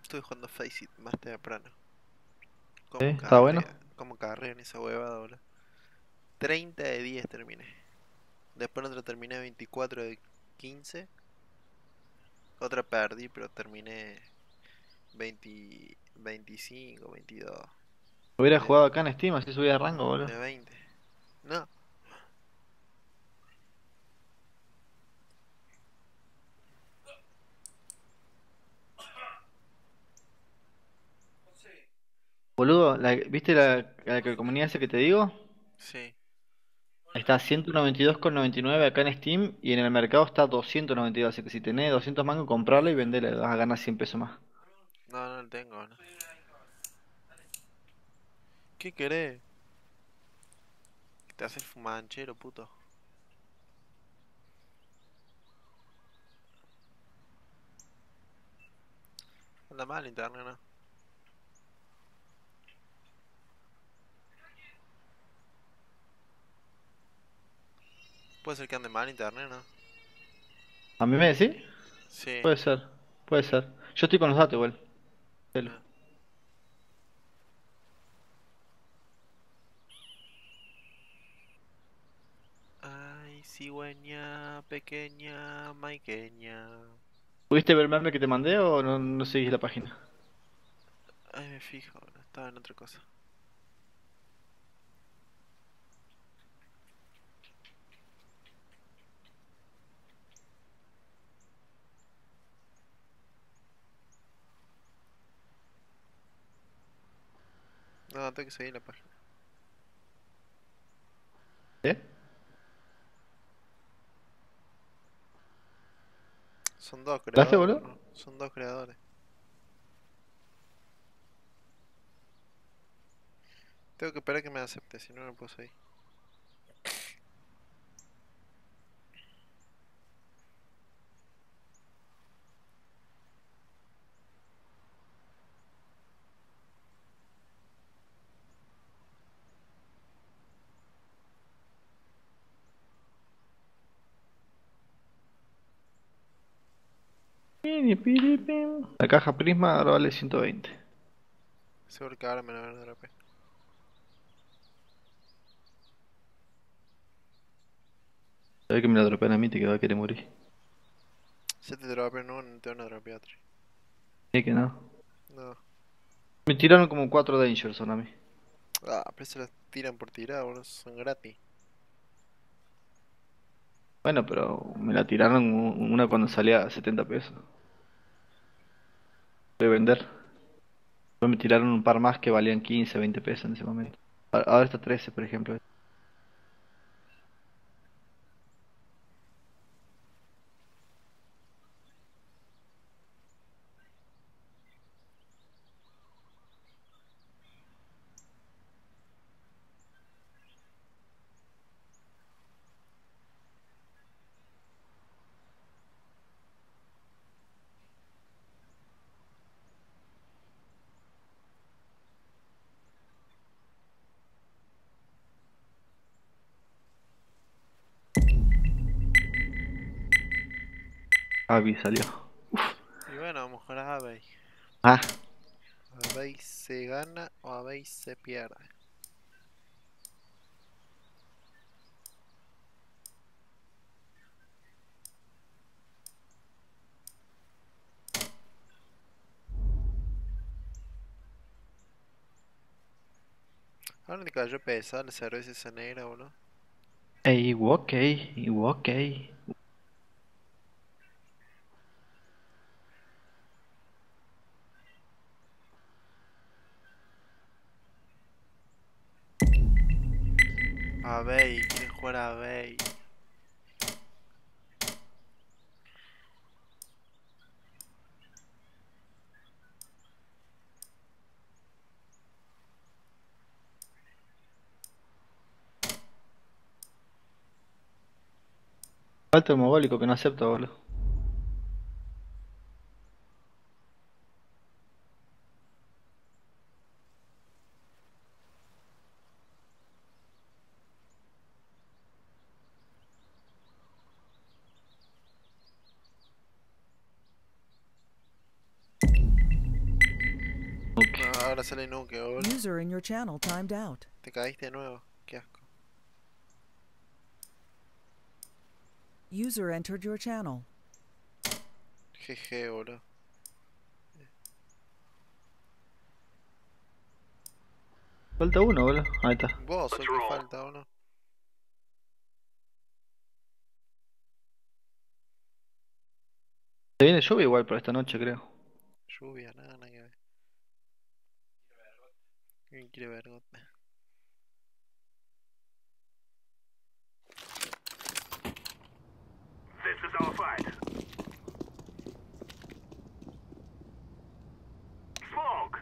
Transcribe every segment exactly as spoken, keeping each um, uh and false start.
Estuve jugando Face It más temprano. ¿Sí? Como ¿Está bueno? carrea, como carrea en esa huevada, boludo. treinta de diez terminé. Después otra terminé veinticuatro de quince. Otra perdí, pero terminé veinte, veinticinco, veintidós. Hubiera De, jugado acá en Steam, así subía de rango, boludo. de veinte. No. Boludo, la- ¿viste la, la que- comunidad esa que te digo? Sí. Está ciento noventa y dos con noventa y nueve acá en Steam y en el mercado está doscientos noventa y dos. Así que si tenés doscientos mangos, comprarla y venderla, vas a ganar cien pesos más. No, no lo tengo, ¿no? ¿Qué querés? Te haces fumanchero, puto. Anda mal internet, ¿no? Puede ser que ande mal internet, ¿no? ¿A mí me decís? Sí. Puede ser, puede ser. Yo estoy con los datos igual. Celo. Ah. Ay, cigüeña pequeña, maiqueña. ¿Pudiste ver el meme que te mandé o no, no seguís la página? Ay, me fijo, no estaba en otra cosa. No, tengo que seguir la página. ¿Eh? Son dos ¿La hace, creadores, boludo? boludo. Son dos creadores. Tengo que esperar que me acepte, si no, no puedo seguir. Piri, piri, pim. La caja Prisma ahora vale ciento veinte. Seguro que ahora me la van a dar a P. Sabés que me la dropean a mí, te que va a querer morir. Si te dropean uno, no te van a dropear otro. Sí que no. No. Me tiraron como cuatro Dangers a mí. Ah, pero se las tiran por tirar, boludo. Son gratis. Bueno, pero me la tiraron u- una cuando salía a setenta pesos. Voy a vender. Después me tiraron un par más que valían quince, veinte pesos en ese momento. A- Ahora está trece, por ejemplo. Avi salió. Y bueno, vamos a jugar a Abbey. Ah, Abbey se gana o Abbey se pierde. Ahora te cayó pesada la cerveza esa negra, boludo. ey, ok, ok. Abbey, quieren jugar a Abbey. Falta el mogólico que no acepta, boludo. ahora sale nuke, boludo. User in your channel timed out. Te caíste de nuevo. Qué asco. User entered your channel. Jeje, boludo. Falta uno, boludo. Ahí está. Vos sos el que falta, ¿o no? Se viene lluvia igual por esta noche, creo. Lluvia, nada, nada que ver. ¿Quién quiere vergota? This is our fight. Smoke.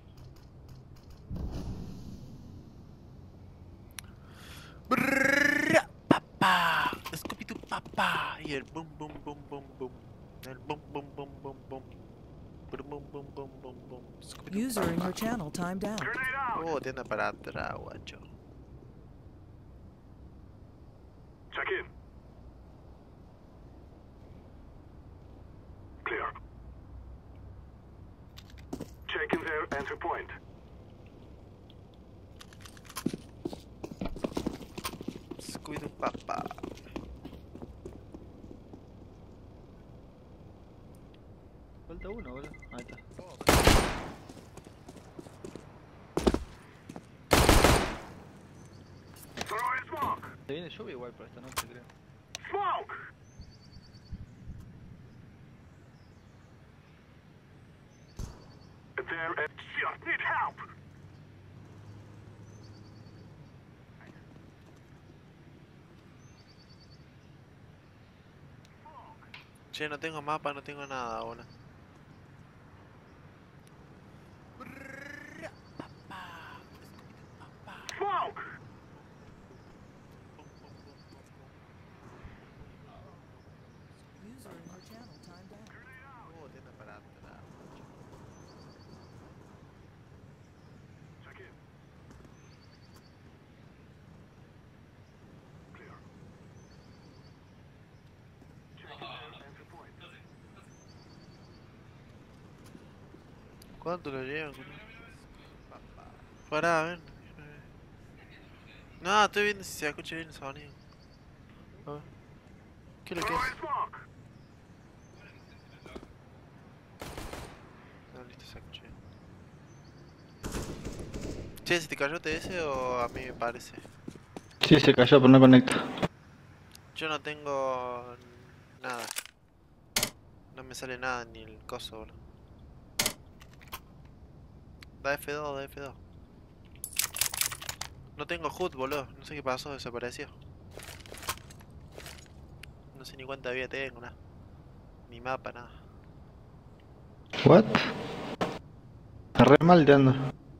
Brrrr, papá, Scooby tu papá. Y el boom boom boom boom boom. El boom boom boom boom boom. Boom boom boom boom boom boom. Scooby-Doo, User in papá. your channel timed out. Grenade out. Oh, tienda para atrás, guacho. Check in. Clear. Checking their entry point. Scooby tu papá. Falta uno, boludo. Ahí está. Throwing smoke. Se viene lluvia igual por esta noche, creo. Smoke. There and shit. Need help. Che, no tengo mapa, no tengo nada, boludo. Smoke. User in your channel timed out. Oh, tienda para atrás. Check in. Clear. Checking their entry point. ¿Cuánto lo llevan? Pará, ven. No, estoy viendo si se escucha bien el sonido. A ver. ¿Qué es lo que es? Throwing smoke. No, listo, se escucha bien. Che, ¿se te cayó T S o a mí me parece? Sí, se cayó, pero no conecta. Yo no tengo nada. No me sale nada ni el coso, boludo. Da F dos, da F dos. No tengo H U D, boludo. No sé qué pasó, desapareció. No sé ni cuánta vida tengo, nada. Ni mapa, nada. What? Está re mal te ando.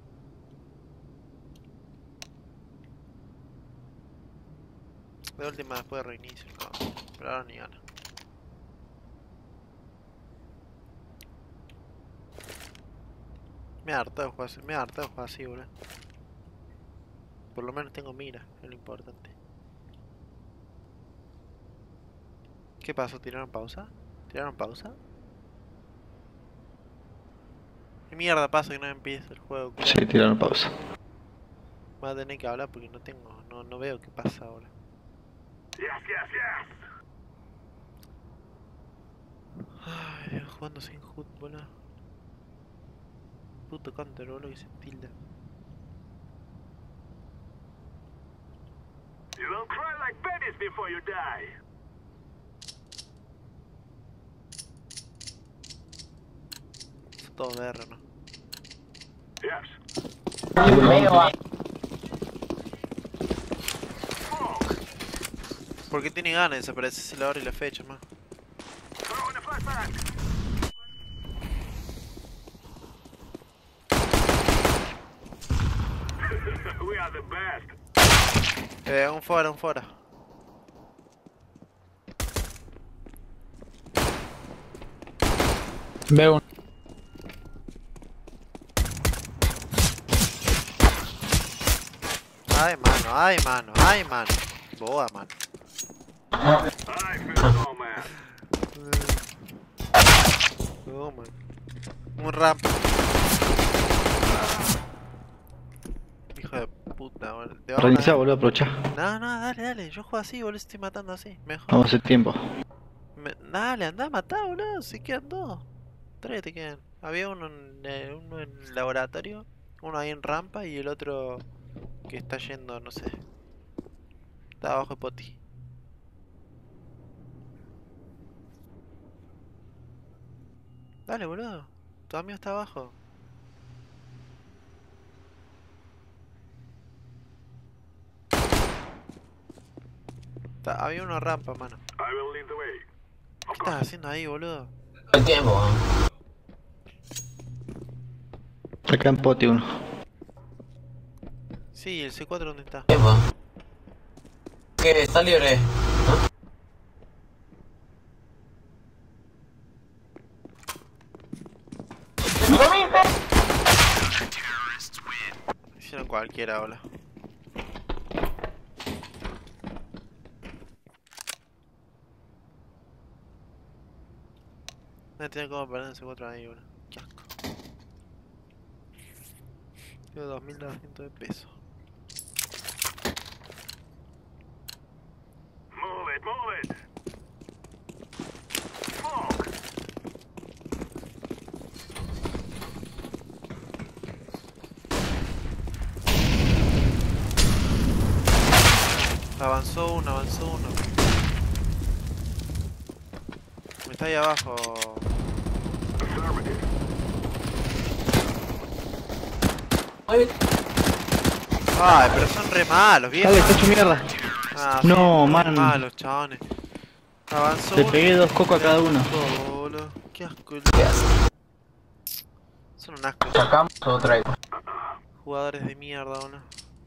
De última después de reinicio, no. Pero ahora ni gana. Me harta de jugar así, me harta de jugar así, boludo. Por lo menos tengo mira, es lo importante. ¿Qué pasó? ¿Tiraron pausa? ¿Tiraron pausa? ¿Qué mierda pasa que no empieza el juego? culo? Sí, tiraron pausa. Voy a tener que hablar porque no tengo, no, no veo qué pasa ahora. Yes, yes, yes. Ay, Dios, jugando sin H U D, boludo. Puto counter, boludo, que se tilda. You will cry like babies before you die. Son todos de R, ¿no? Yes. Porque tiene ganas de desaparecerse la hora y la fecha, más. Throwing a flashbang. We are the best. Eh, un fuera, un fuera. Veo. Ay, mano, ay, mano, ay, mano. Boa, mano. I feel so man. No, man. Un ramp. debajo Reinicia, nada. boludo, aprovecha. No, no, dale, dale. Yo juego así, boludo. Estoy matando así. Mejor. Vamos a hacer tiempo. Me- Dale, anda a matar, boludo. Si quedan dos. Tres te quedan. Había uno en, eh, uno en el laboratorio. Uno ahí en rampa y el otro que está yendo, no sé. Está abajo de Poti. Dale, boludo. Tu amigo está abajo. Está- había una rampa, mano. I will lead the way. ¿Qué estás haciendo ahí, boludo? El tiempo, weón. Acá en Poti uno. Sí, el C cuatro, ¿dónde está? Tiempo. ¿Qué? ¿Está libre? ¿No? Hicieron cualquiera, boludo. No tiene como perder el C cuatro ahí, boludo. Qué asco. Tengo dos mil doscientos de peso. Move it, move it. Smoke. Avanzó uno, avanzó uno. Está ahí abajo. Affirmative. Ay, Ay, pero son re malos, viejo. Dale, está hecho mierda. Ah, No, son re man. malos, chabones. Avanzó Le uno. pegué dos cocos a cada uno. Oh, boludo. Qué asco. ¿qué hace? Son un asco. ¿Sacamos o traigo? Jugadores de mierda, boludo.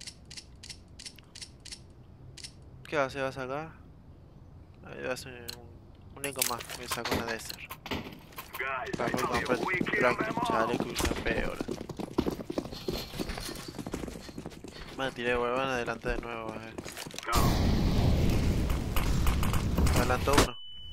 ¿Qué va a hacer? ¿Va a sacar? Ahí va a hacer un, un eco más. Me saco una Desert. Guys, Para I poder told comprar you, we kill track, them all. chaleco y una peor. Me la tiré, boludo. Van a adelantar de nuevo, a ver. No. Adelantó uno.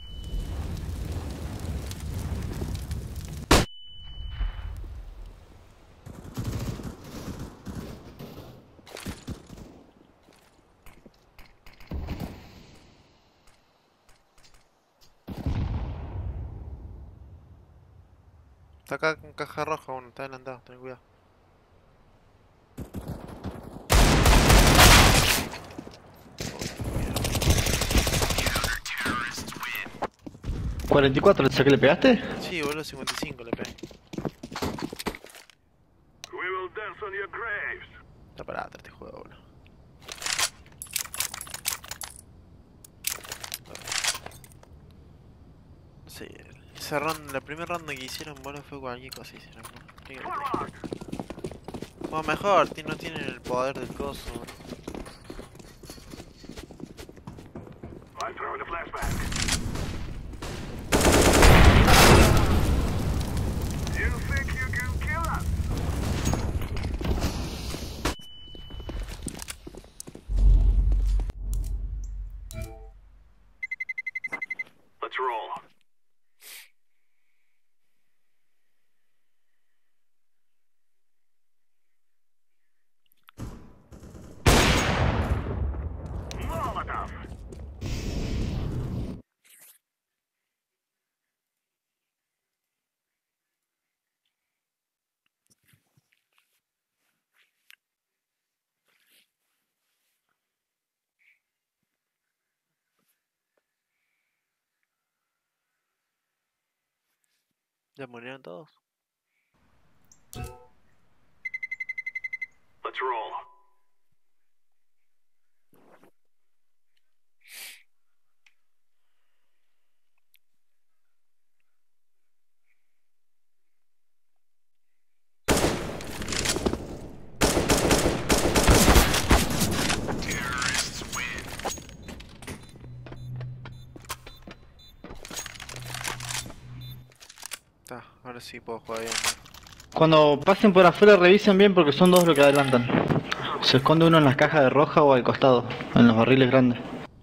Está acá con caja roja uno, está adelantado, ten cuidado. cuarenta y cuatro, ¿le saqué? ¿Le pegaste? Sí, boludo, cincuenta y cinco le pegué. We will dance on your graves. Está para atrás este juego, boludo. Sí, esa ronda, la primera ronda que hicieron, boludo, fue cualquier cosa hicieron, boludo. ¿Qué querés que te diga? Bueno, mejor, ti- no tienen el poder del coso, boludo. I'm throwing a flashback. You think you can kill us? Let's roll. Molotov. Ya murieron todos. Let's roll. Está, ahora sí puedo jugar bien, boludo. Cuando pasen por afuera revisen bien porque son dos los que adelantan. Se esconde uno en las cajas de roja o al costado, en los barriles grandes.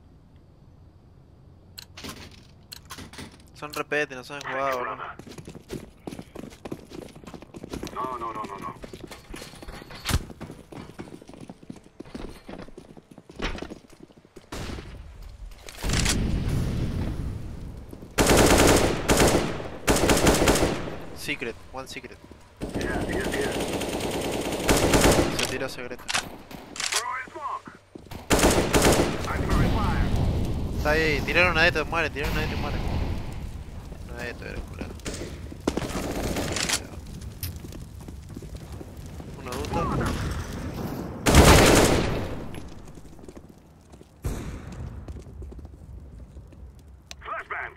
Son repete, no saben jugar, boludo. No, no, no, no, no. Secret, one secret. Yes, yes, yes. Se tiró secreto. Throwing smoke. I'm throwing fire. Está ahí, tiraron una de estos, muere, tiraron una de estos, muere. Una de estos era culero. Uno duto. Flashbang.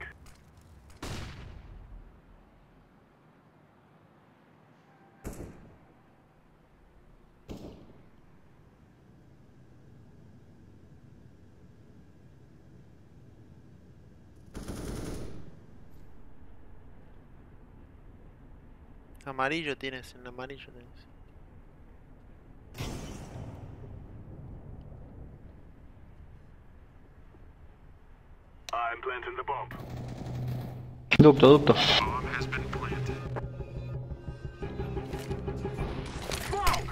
Amarillo tienes, en amarillo tienes. I'm planting the bomb. Ducto, ducto. Bomb has been planted. Smoke.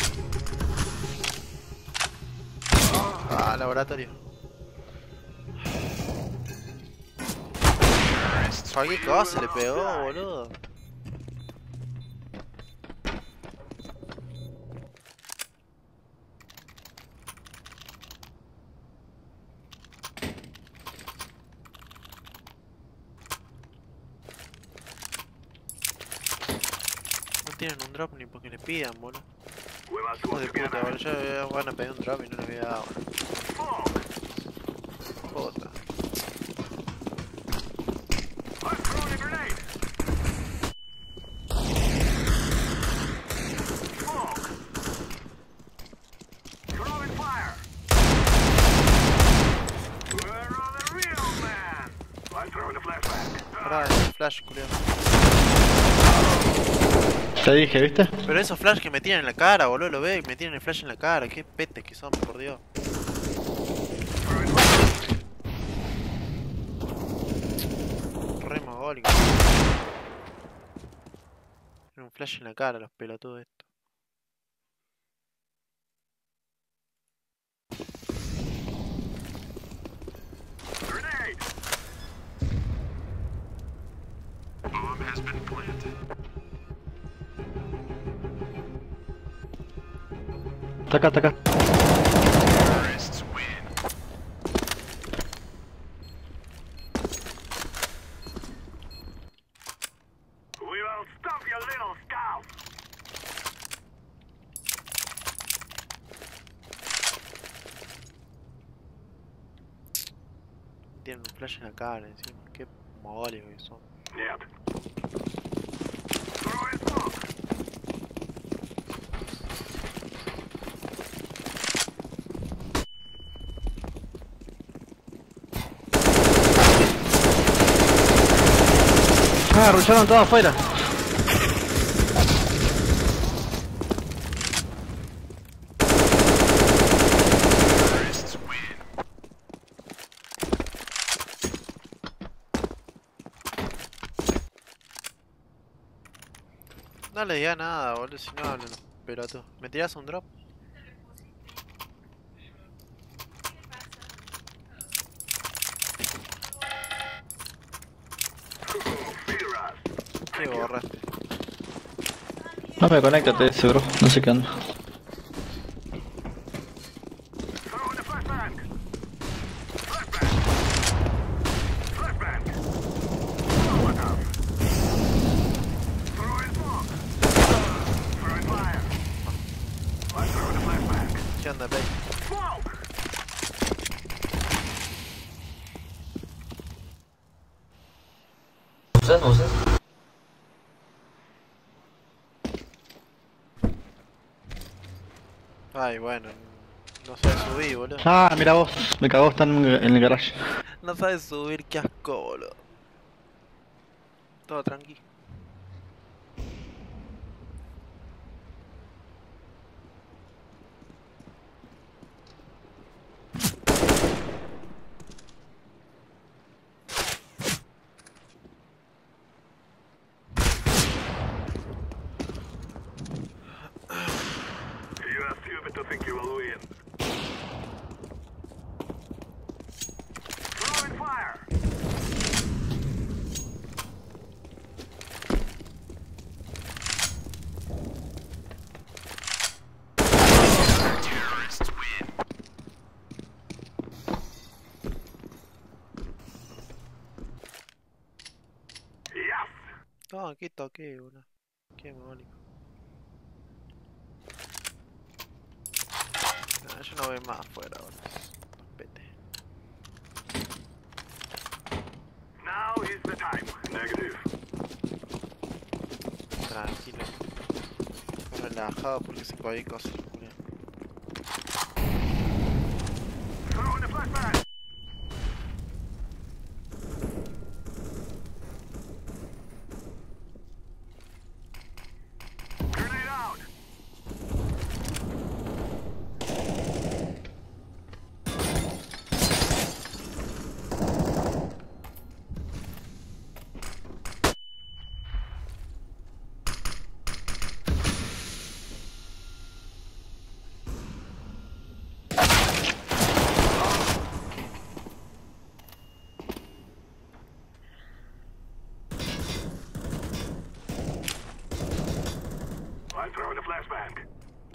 Ah, laboratorio. Cualquier cosa le pegó, boludo. No tienen un drop ni porque le pidan, boludo. We're about to Hijo de together. puta, boludo. Ya van a pedir un drop y no les voy a dar, boludo. Smoke. Puta. I'm throwing a grenade. Smoke. Throwing fire. Where are the real men? I'm throwing a flashbang. Pará, flash, culiao. Te dije, ¿viste? Pero esos flash que me tiran en la cara, boludo, lo ve y me tiran el flash en la cara. Qué petes que son, por Dios. Re mogólico. Tienen un flash en la cara los pelotudos estos. Grenade. Bomb has been planted. Está acá, está acá. Terrorists win. We will stop your little scout. Tienen un flash en la cara encima. Qué mogólicos que son. Yep. Throwing smoke. Ah, arrullaron todo afuera. Terrorists win. No le diga nada, boludo, si no hablan los pelotudos. ¿Me tirás un drop? Fear us. ¿Qué borraste? No me conéctate ese, bro. No sé qué anda. Throwing a flashbang. Flashbang. Flashbang. Molotov. Throwing smoke. Throwing fire. I'm throwing a flashbang. ¿Qué onda, Play? Smoke. ¿Usas? ¿No usas? Ay, bueno. No sabes subir, boludo. Ah, mira vos. Me cagó, están en el garage. No sabes subir, qué asco, boludo. Todo tranqui. You are stupid to think you will win. Throwing fire. No, aquí toqué, boludo. Qué mogólico. No, yo no veo más afuera, boludo. Vete. Now is the time. Negative. Tranquilo. Relajado porque se cualquier cosa, boludo. Throw in the flashbang. Grenade out. I'm throwing a flashbang.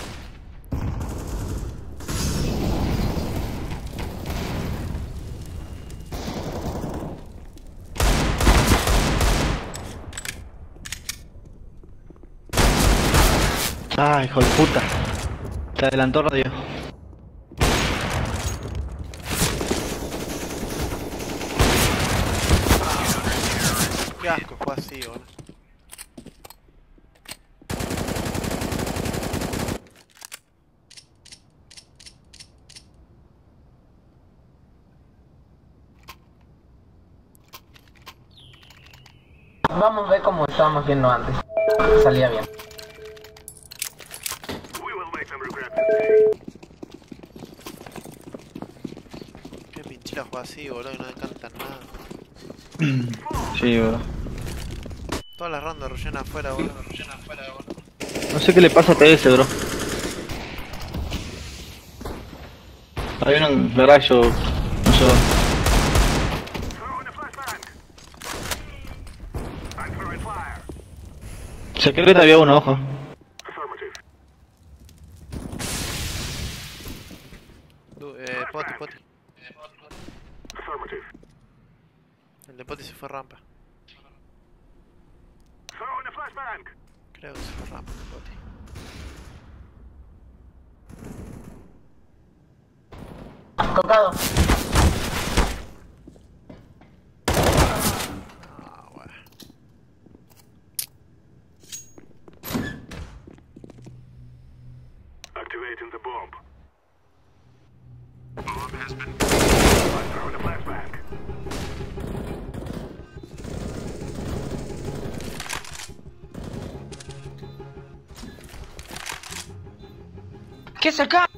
Ah, hijo de puta. Se adelantó radio. Qué asco, fue así, boludo. Vamos a ver cómo estábamos haciendo antes. Salía bien. We will make them regret this day. Qué pinchila fue así, boludo, y no decantan nada. Sí, bro. Todas las rondas rullan afuera, boludo. Rullan afuera, boludo. No sé qué le pasa a T S, bro. Hay uno en verdad yo. No sé. Throw in the flashbang. I'm throwing fire. Secreta había uno, ojo. Affirmative. Du- eh, poti, poti. Affirmative. El de poti se fue rampa. Throw in the flashbang. Creo que se fue rampa, el poti. Tocado. Ah, bueno. Activating the bomb. Bomb has been. I'm throwing a flashbang. ¿Qué saca?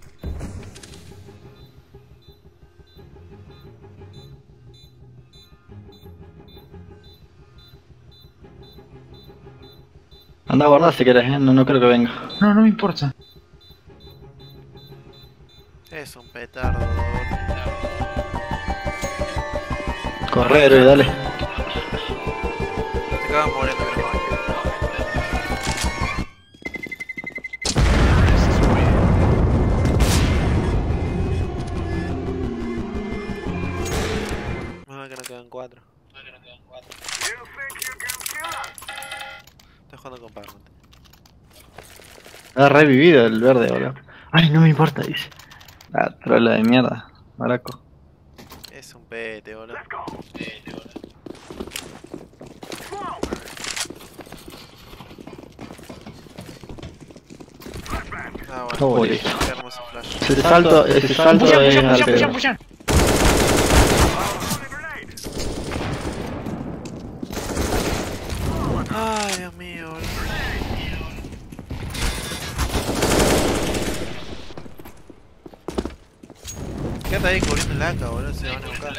Anda a guardar si querés, eh. No, no creo que venga. No, no me importa. Es un petardo, boludo. Corre, héroe, dale. Te cagan muriendo, creo. Ah, que no quedan cuatro. You think you can kill us? Estoy jugando con Parment. Ha revivido el verde, boludo. Ay, no me importa, dice. Ah, trola de mierda. Maraco. Es un pete, boludo. Let's go. Pete, boludo. Smoke. Flashbang. Ah, bueno. Oh, listo. Qué hermoso flash. Ese salto, ese salto es al pedo. Throwing a grenade. Ay, Dios mío, boludo. Quédate ahí cubriendo el laca, boludo, se van a buscar.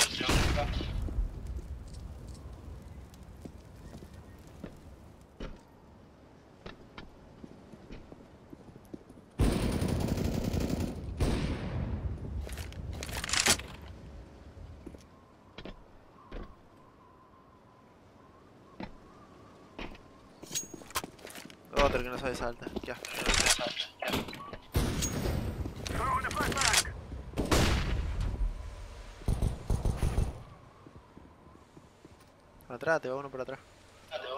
Otro que no sabe salta, ya. Throwing a flashbang. Para atrás, te va uno por atrás.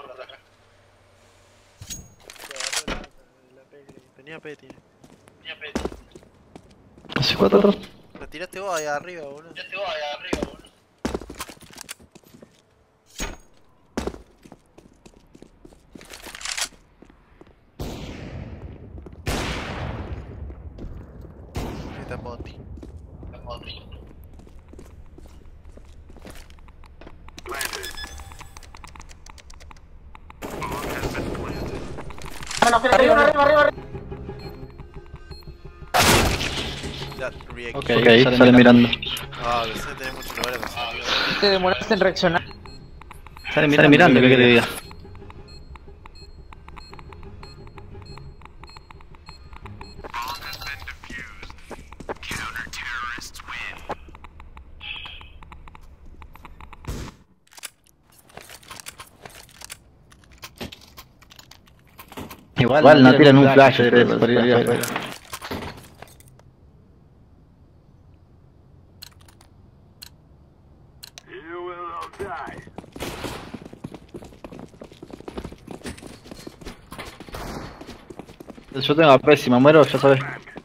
Ni a P tiene. C cuatro. Lo tiraste vos ahí arriba, boludo. Tiraste vos ahí arriba, boludo. Está Poti. Está Poti. Bueno, arriba, arriba, arriba, arriba. That reaction. Ok, okay, sale, sale mirando. Ah, que se tiene muchos lugares para salir. Te demoraste en reaccionar. Sale mirando, sale mirando, ¿qué querés que diga? Igual, Igual no tiran un flash de por ir afuera. You will all die. Yo tengo pésima, muero, ya sabes. Me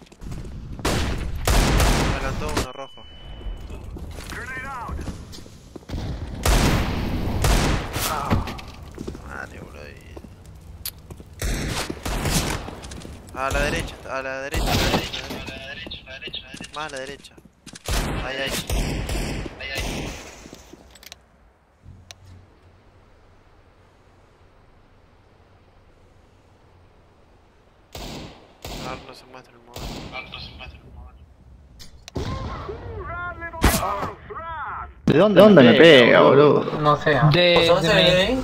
adelantó uno rojo. Grenade out. Vale, boludo. A la derecha, a la derecha, a la derecha, a la derecha, a la derecha, a la derecha. Más a la derecha. Ahí, ahí. Ahí, ahí. Ahora no se muestra el modo. Ahora no se muestra el modo. Run, little dogs, run. ¿De dónde, ¿De dónde me pega, boludo? No sé. De, ¿Dónde de- se ve?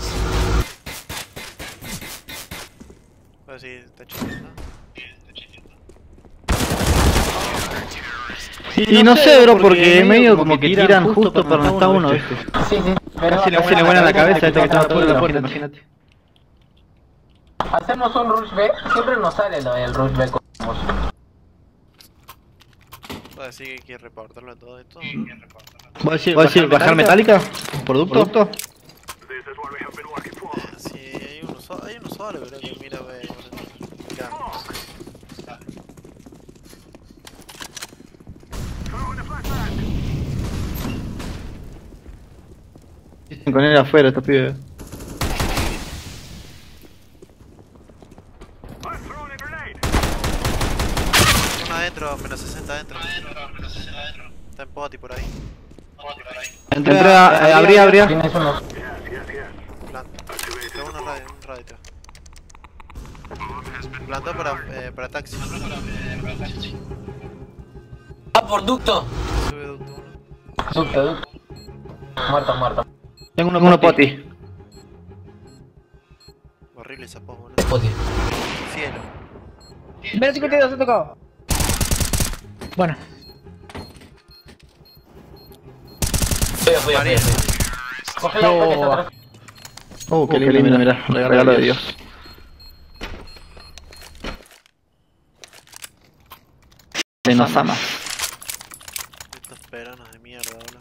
Pero sí, está chido, ¿no? Sí, está chido. Y no sé, bro, porque medio como que tiran justo para donde está uno, ¿viste? Sí, sí. Pero Casi le casi le vuelan la cabeza a este que estaba todo en la puerta, imagínate. Hacemos un rush B, siempre nos sale lo del rush B como Puedo decir que hay que reportarlo todo esto, ¿no? ¿Vos decís, ¿Vos decís bajar metálica? ¿Producto? This is what we have been working for. Sí, hay uno solo, hay uno solo, creo que mira, ve. Mira. Throw in the flashbang. Dicen con él afuera, estos pibes. I'm throwing a grenade. Uno adentro, menos sesenta adentro. Está en Poti por ahí. Entra, eh, abría, abría. tienes unos. Yes, yes, yes. Planta. Tengo una radio, un radio. Plantó para, eh, para taxi. Ah, por ducto. Sube ducto uno. Ducto, ducto. Muerto, muerto. Tengo uno, uno poti. Horrible esa pos, boludo. Poti. Cielo. Menos cincuenta y dos, he tocado. Bueno, Fui, fui, fui. Cógelo, No. porque está atrás. Oh, qué lindo, mira, mira, regalo de Dios. De Nosama. Estos peranos de mierda, boludo.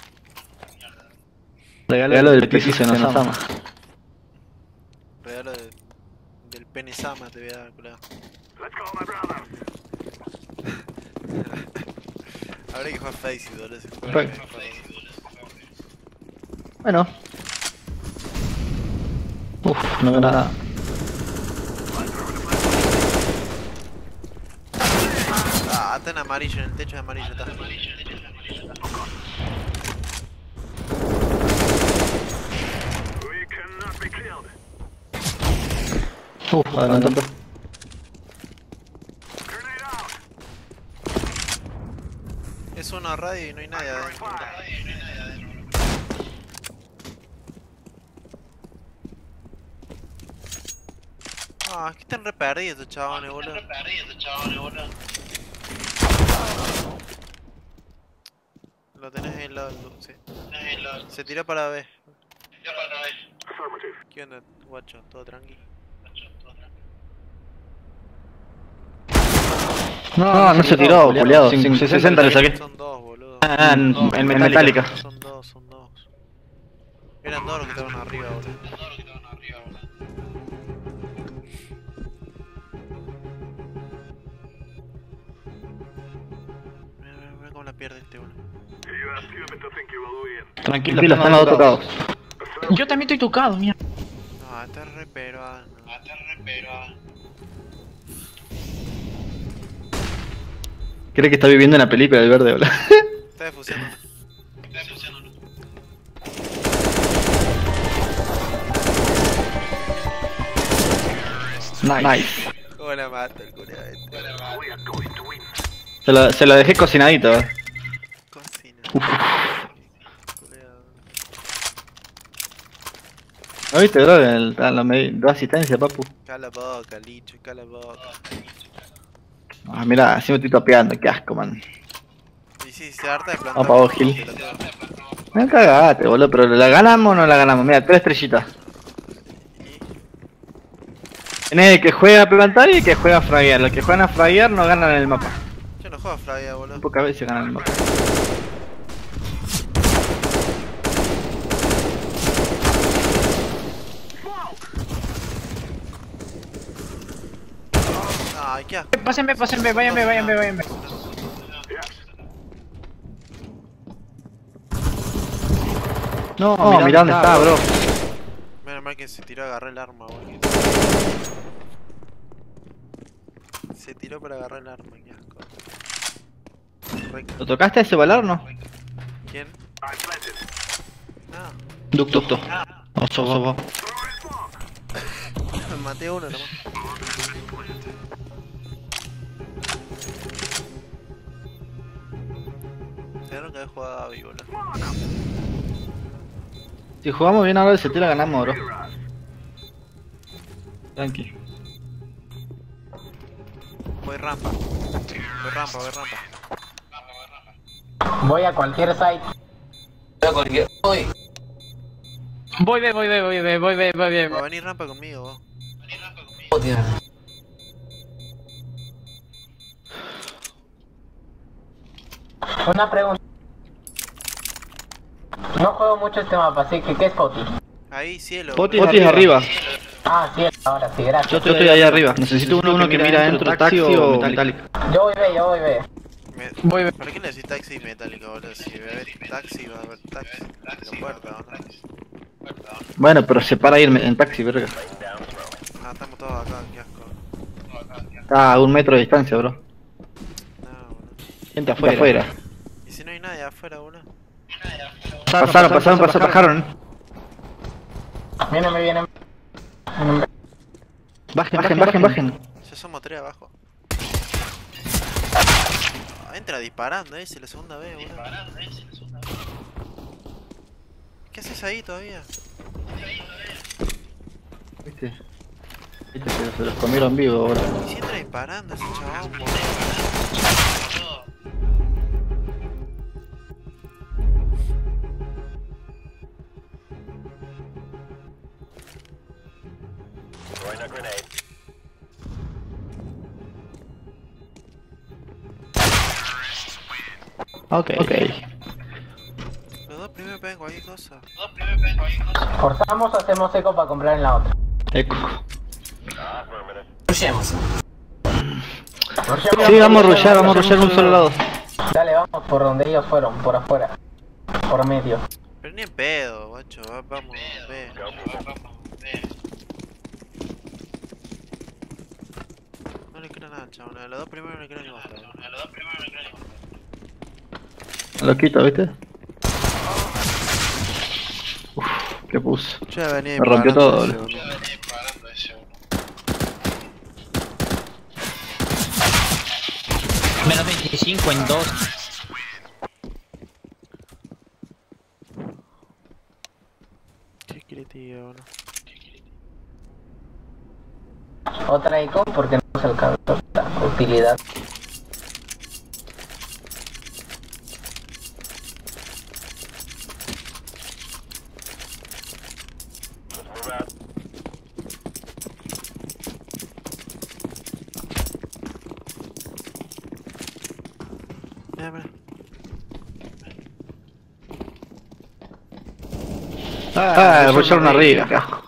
Regalo del piso de Nosama. Regalo de, del pene Sama te voy a dar, culado. Let's go, my brother. Habría que jugar Facey, boludo. ese juego. Right. Bueno. Uf, no veo nada. Ah, está en amarillo, en el techo de amarillo está. We cannot be killed. Uf, adelantando. Grenade out. Es una radio y no hay nadie adentro. Ah, es que están re perdidos estos chabones, boludo. Lo tenés en el lado del ducto, sí. Se tiró para B. Affirmative. ¿Qué onda, guacho? ¿Todo tranqui? No, no se tiró, culiado. sesenta le saqué. Son dos, boludo. Ah, en, en metálica. Son dos, son dos. Eran dos los que estaban arriba, boludo. Tranquilo, están los dos tocados. Yo también estoy tocado, mierda. No, este es re peruano. Este es re peruano. Cree que está viviendo en la película del verde, boludo. Está defusiando. Está defusiando. Nice. ¿Cómo la mata el culiao este? We are going to win. Se lo, se lo dejé cocinadito, eh. Cocina. Uf. Culiao. ¿No viste, bro? El, la, la, dos asistencias, papu. Cala boca, licho, cala boca. Ah, mira, así me estoy topeando, qué asco, man. Y sí, se harta de plantar. Vamos pa' vos, Gil. pelotudo. Me cagaste, boludo, pero ¿la ganamos o no la ganamos? Mira, tres estrellitas. Tenés el que juega a plantar y el que juega a fraguear. Los que juegan a fraguear no ganan el mapa. Yo no juego a Flavia, boludo. Pocas veces ganan el mapa. Ay, qué asco. Pásenme, pásenme, váyanme, váyanme, váyanme. No, no mirá dónde está, bro. Menos mal que se tiró a agarrar el arma, boludo. Se tiró para agarrar el arma, qué asco. Re- ¿Lo tocaste a ese balar o no? ¿Quién? No, Ducto. Ducto. No, sos vos, vos. maté a uno nomás. Se dieron que había jugado a Abby, boludo. Si jugamos bien ahora el C T la ganamos, bro. Tranqui. Voy rampa. Voy rampa, voy rampa. Voy a cualquier site. Voy, voy, voy, voy, voy, voy, voy, voy, voy, Va a voy. venir rampa conmigo, vos. Una pregunta. No juego mucho este mapa, así que ¿qué es Poti? Ahí, cielo. Poti boludo. es arriba. Ah, sí, ahora sí, gracias. Yo estoy ahí arriba. Necesito uno, uno que mira adentro, taxi o metálico. Yo voy B, yo voy B. Me- Voy, voy. ¿Para qué le decís taxi y metálica, boludo? Si va a haber taxi, va a haber taxi. La puerta, ¿o no? Bueno, pero se para ir en taxi, verga. Ah, estamos todos acá, qué asco. Está a un metro de distancia, bro. No, boludo. Gente afuera. afuera. ¿Y si no hay nadie afuera, boludo? Pasaron, pasaron, pasaron, bajaron. Vienen, me vienen. Vienen. Bajen, bajen, bajen, bajen. Ya somos tres abajo. Ah, entra disparando, eh, es la segunda vez, boludo. ¿Qué haces ahí todavía? ¿Viste? Viste, se, se los comieron vivos ahora. ¿Y si entra disparando ese chabón, boludo? Throwing a grenade. Ok, ok. Los dos primero pegan cualquier cosa. Forzamos o hacemos eco para comprar en la otra. Eco. Affirmative. Rushemos. Sí, vamos a rushear, vamos a rushear un solo lado. Dale, vamos por donde ellos fueron, por afuera. Por medio. Pero ni en pedo, guacho, va- vamos, ve. No le creo nada, chabón. A los dos primeros no le creo ni bosta. A los dos primeros no le creo ni bosta. Lo quito, ¿viste? Uf, qué puso. Yo ya venía Me rompió disparando todo, ese, boludo. boludo. Menos veinticinco en dos. Qué crítico, boludo. Otra eco porque no se alcanzó la utilidad. Move out. Mira, mira. Ah, rushearon arriba, carajo.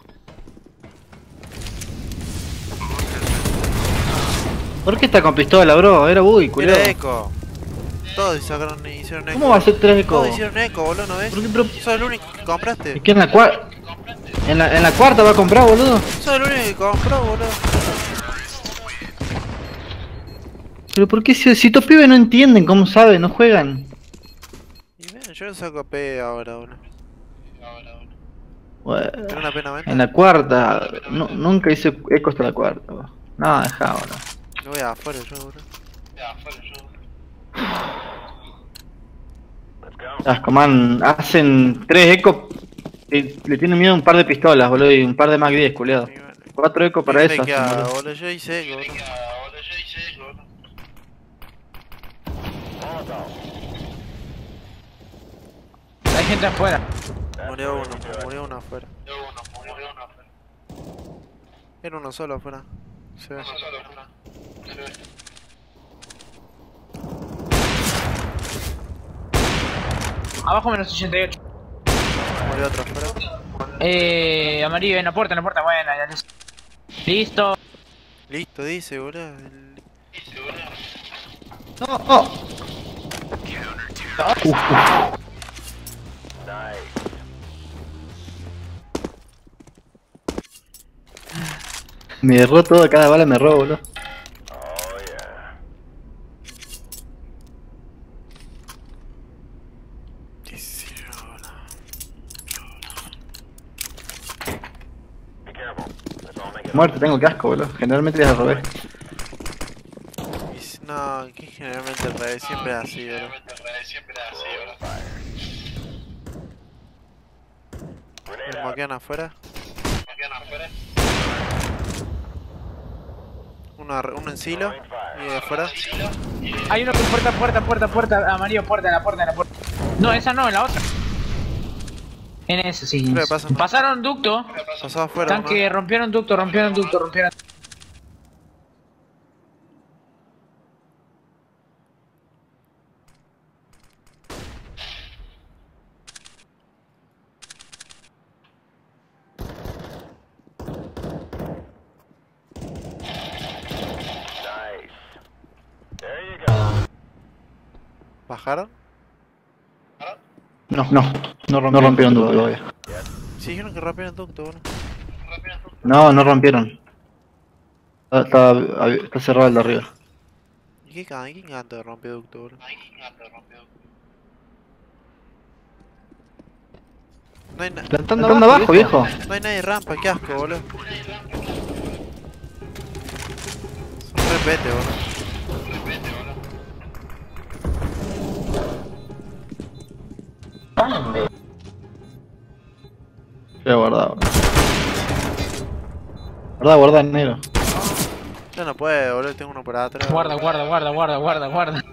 ¿Por qué está con pistola, bro? Era uy, Mira culiao. eco. Todos sacaron y hicieron eco. ¿Cómo va a ser tres eco? Todos hicieron eco, boludo, ¿no ves? ¿Por qué, pero- Sos el único que compraste. Es que en la cuarta. En la, en la cuarta va a comprar, boludo. Sos el único que compró, boludo. Pero ¿por qué si, si estos pibes no entienden cómo saben, no juegan? Y ven, yo no saco P ahora, boludo. Bueno, ¿Tengo una pena venta? en la cuarta. No, nunca hice eco hasta la cuarta, boludo. No, dejá ahora. Me voy afuera yo, boludo. Asco, man, hacen tres ecos. Le, le tienen miedo a un par de pistolas, boludo, y un par de Mac diez, culiado. Y bueno. Cuatro ecos para ¿Qué eso. me hacen, queda, boludo. boludo? Yo hice eco, boludo. Hay gente afuera. Murió uno, murió uno afuera. Era uno solo afuera. Se ve. Abajo menos ochenta y ocho. Murió otro afuera. Eh, amarillo en la puerta, en la puerta, buena, ya listo. Listo. Listo, dice, boludo. El- No, no. Uf, uf. Me erró todo, cada bala me erró, boludo. ¿Qué hicieron, boludo? Muerte, tengo casco, boludo. Generalmente les robé. Y si- No, que generalmente al revés, siempre es así, boludo. ¿Me moquean afuera? Uno, arre- uno en silo y de afuera. Hay uno que puerta, puerta, puerta, puerta, amarillo, puerta, en la puerta, en la puerta. No, esa no, en la otra. En ese, sí. Creo que pasan. Pasaron ducto. Pasó afuera. Están que rompieron ducto, rompieron ducto, rompieron. ¿Bajaron? No, no, no rompieron, no rompieron ducto todavía. Sí, dijeron que rompieron ducto, boludo. No, no rompieron. Está, está, está cerrado el de arriba. ¿Y qué can- quién canta de rompió ducto, boludo? No hay, na- Plantando abajo, abajo, viejo. no hay nadie rampa, qué asco, boludo. Son repete, boludo. Ande. Ya guardado. Guarda, guarda, negro. Ya no puede, boludo, tengo uno por atrás. Guarda, guarda, guarda, guarda, guarda, guarda.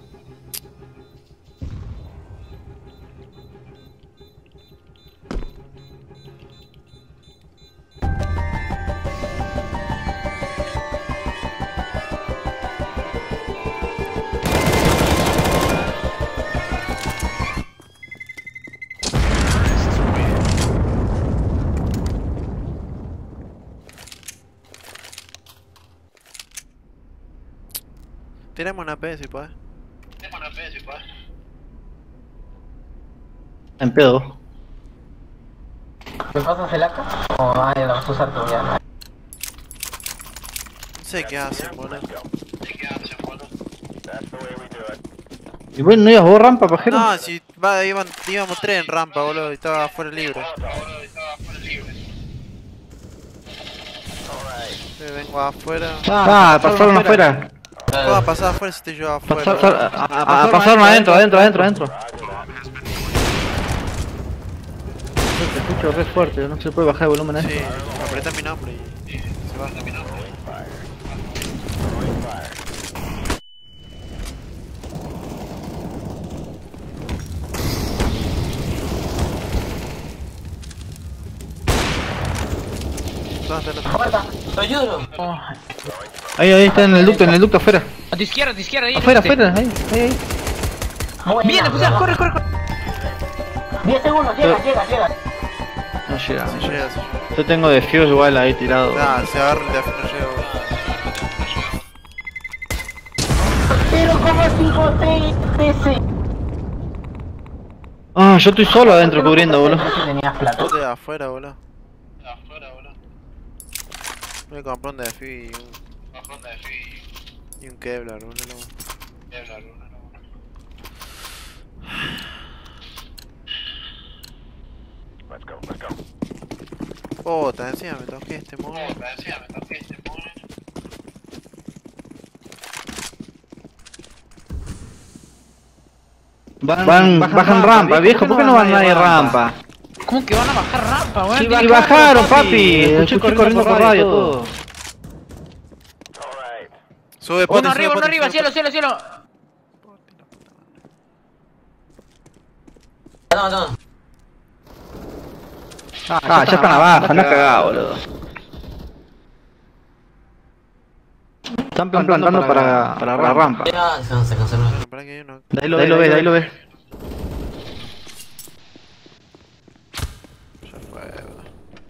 Tiremos una P si podés. En pedo. ¿Me pasas el A K? O ah, ya la vas a usar tú ya. No sé qué hacen, boludo. ¿Y bueno, no ibas vos rampa, pajero? No, si va, iban, íbamos tres en rampa, boludo, y estaba afuera libre. Eh, vengo afuera. Ah, pasaron afuera. ¿Cómo va a pasar afuera si estoy yo afuera? Pasar, a- a- a- pasaron adentro, adentro, adentro, adentro. Te escucho re fuerte, no se puede bajar el volumen a esto. Sí, apretá mi nombre y se va. ¿Dónde está el otro? Puerta, te ayudo. Oh. Ahí, ahí está en el ducto, en el ducto afuera. A tu izquierda, a tu izquierda, ahí. Afuera, este. afuera, ahí, ahí, ahí. Buena. Viene, pues ya, corre, corre, corre. diez segundos, llega, llega, llega. No llega, no Si llega. llega, si llega. Yo tengo de fuse igual ahí tirado. Ah, se agarra el de afuera, no llega, boludo. Pero como es hijo de P C. Ah, yo estoy solo adentro cubriendo, boludo. Si tenías plata. Yo de afuera, boludo. Voy a comprar un Defi y un... Y un Kevlar, boludo. Let's go, let's go. Oh, te decía, me toqué este mono. Van, van bajan, rampa, viejo, ¿por qué no van nadie rampa? ¿Cómo que van a bajar rampa, weón? Sí, Tienen- y bajaron, papi. Escuché corriendo por radio todo. Alright. Sube, pote, Uno sube, arriba, uno pote, arriba, sube, cielo, pote. cielo, cielo. No, no. Ah, ya están abajo, andá cagado, boludo. Están plantando para, para la rampa. Ya se se canceló. Bueno, para que hay uno. De ahí lo ves, de ahí lo ves. Ya fue, boludo.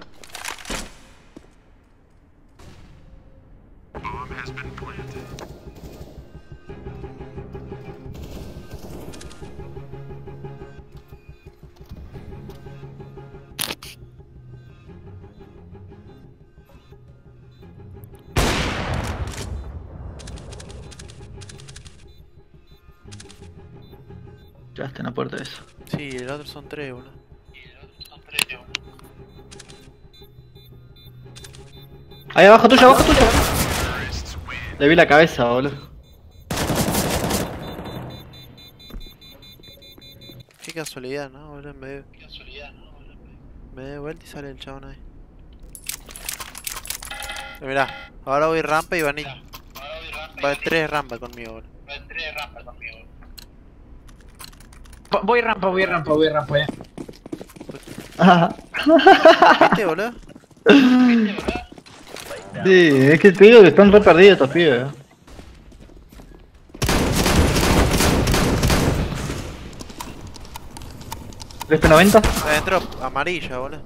Ya está en la puerta de eso. Sí, el otro son tres, boludo. Ahí abajo tuyo, abajo tuyo. Le vi la cabeza, boludo. Qué casualidad, ¿no, boludo? Me de... Me de vuelta y sale el chabón ahí. Eh, Mirá, ahora voy rampa y van a ir... Va a haber tres rampas conmigo, boludo. Po- Voy rampa, voy rampa, voy rampa, eh. ¿Viste, boludo? Sí, es que te digo que están re perdidos estos pibes. eh. ¿tres P noventa? Adentro, amarilla, boludo.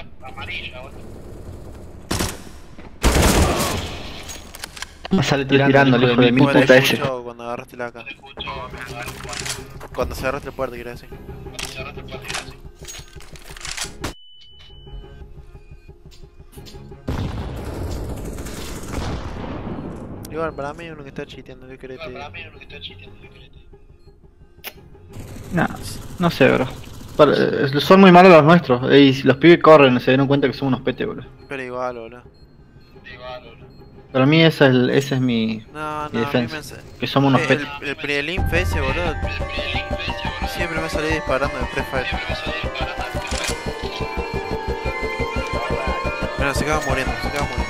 Me sale tirando, el hijo de mil Bueno, puta te ese. escucho cuando agarraste la acá. Cuando se agarraste el puerto, quiero decir. Igual, para mí hay uno que está chiteando, ¿qué querés te diga? Nah, no sé, bro. Para- eh, son muy malos los nuestros. eh, Y si los pibes corren, se dieron cuenta que son unos pete, bro. Pero igual, boludo. Para mí esa es, el- esa es mi, No, mi no, a mí me... defensa. Que somos unos El, pete. el pre-limp ese, boludo. Siempre me salí disparando de pre-fire. Pero se acaba muriendo, se acaba muriendo.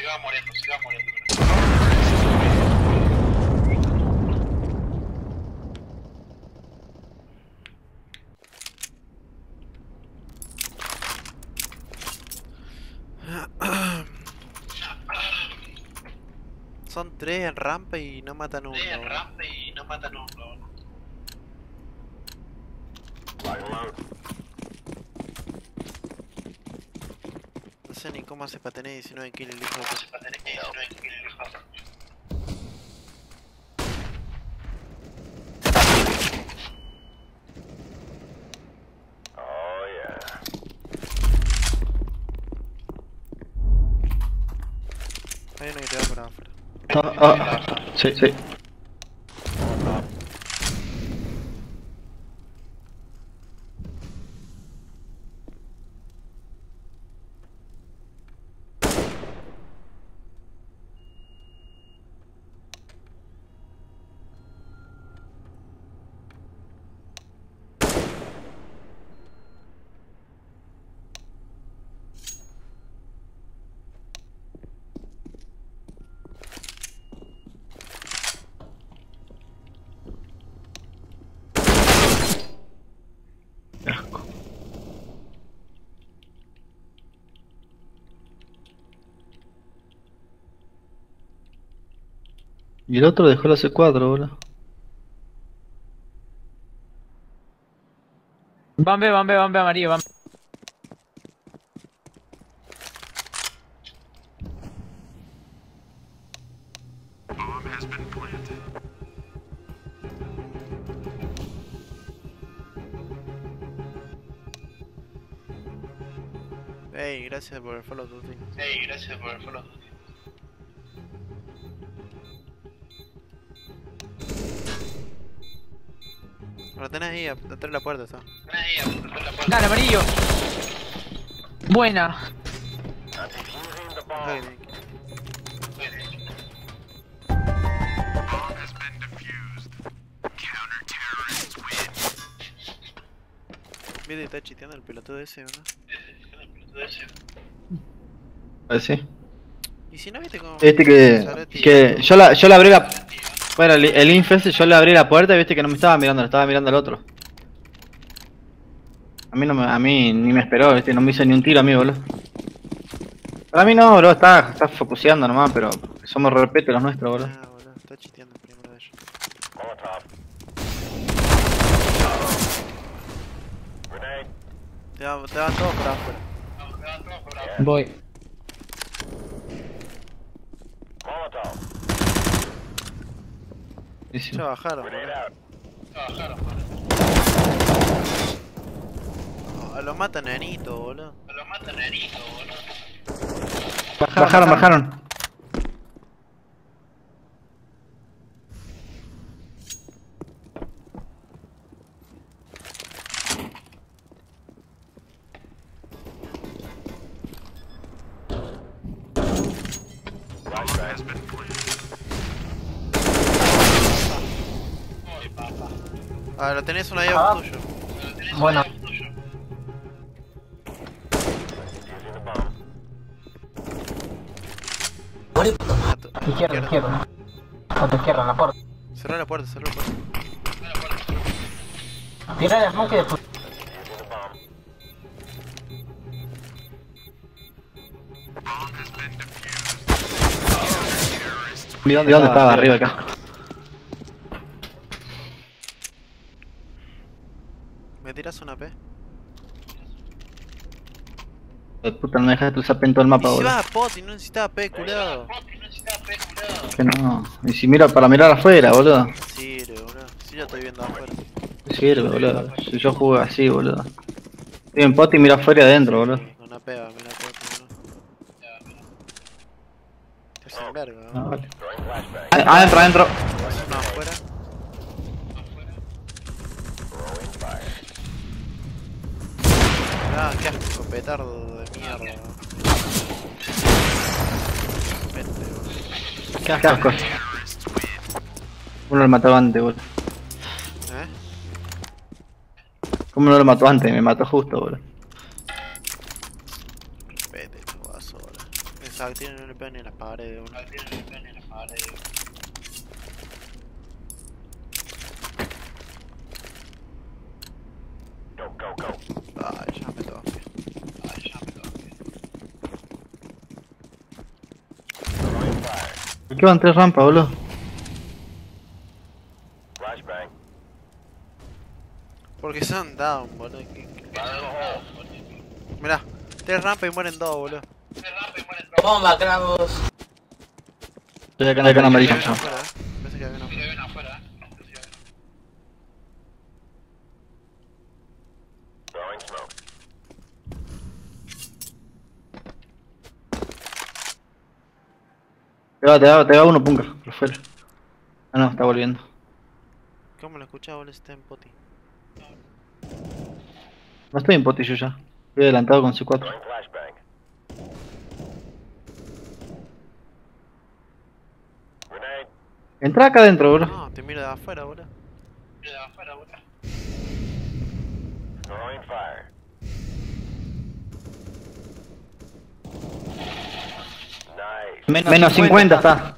Son tres en rampa y no matan uno. Tres en rampa y no matan uno. Lock and load. No sé ni cómo hace para tener diecinueve kills el hijo de puta. Oh yeah. Hay uno que te va por afuera. Ah, ah, sí, sí. Qué asco. Y el otro dejó la C cuatro, boludo. Van B, van B, van B, amarillo, van B. Ey, gracias por el follow, Tuti. Ey, gracias por el follow. Lo tenés ahí, atrás de la puerta, está. Dale, amarillo. Buena. Defusing the bomb. Ay, Bomb has been defused. Counter-terrorists win. Viste, está chiteando el pelotudo ese, ¿no? A ver, sí. Y si no viste cómo. Viste que, Zarate- que yo la, yo le abrí la. Bueno, el, el inf ese, yo le abrí la puerta y viste que no me estaba mirando, le estaba mirando al otro. A mí no me, a mí ni me esperó, viste, no me hizo ni un tiro a mí, boludo. Para mí no, bro, está, está focuseando nomás, pero somos repete los nuestros, boludo. Ah, boludo, está chiteando el primero de ellos. Molotov. Grenade. Te van, te van todos por afuera. Voy. Molotov. Sí, sí. Ya bajaron, Grenade boludo. out. Oh, lo matan nenito, boludo. Bajaron, bajaron. Bomb has been planted. Ah, lo tenés uno ahí Ah. abajo tuyo. Bueno, Defusing the bomb. A tu- a tu izquierda, izquierda. A tu izquierda, en la puerta. Cerrá la puerta, cerrá la puerta. Tira el smoke y después. Defusing the bomb. ¿Y dónde, dónde estaba? Arriba acá. ¿Me tiras una P? De puta, no me dejaste usar pen todo el mapa, Y si boludo. vas a pot y no necesitas P, culado. Que no. Y si mira para mirar afuera, boludo. Sirve, boludo. Si yo estoy viendo afuera. ¿Qué sirve, boludo? Si yo juego así, boludo. Estoy en pot y miro afuera y adentro, boludo. Con una P, va, mira pot, boludo. Te hacen verga, Ah, ¿no? vale. Throwing flashbang. Ah, Adentro, adentro. Uno afuera. Throwing fire. Ah, qué asco, petardo de mierda. Vete, boludo. Qué asco. Uno lo mató antes, boludo. ¿Eh? ¿Cómo no lo mató antes? Me mató justo, boludo. Vete, chubazo, boludo. Pensaba que tienen el P ni en las paredes, boludo. Go, go, go. Ay, ya me toqué. Ay, ya me toqué. Throwing fire. ¿Por qué van tres rampas, boludo? Flashbang. Porque son down, boludo. ¿Qué- qué- Fire in the hole. Mirá, tres rampas y mueren dos, boludo. Bomba, clavos. Estoy acá en la amarilla. Pensé que había uno afuera, eh. Pensé que había uno afuera. Throwing smoke. Te va, te va, te va uno, punca, por fuera. Ah, no, está volviendo. ¿Cómo lo escuchaba, boludo? Está en poti. No estoy en poti yo ya. Estoy adelantado con C cuatro. Throwing flashbang. Grenade. Entra acá adentro, boludo. No, te miro de afuera, boludo. Throwing fire. Nice. Men- Menos cincuenta está.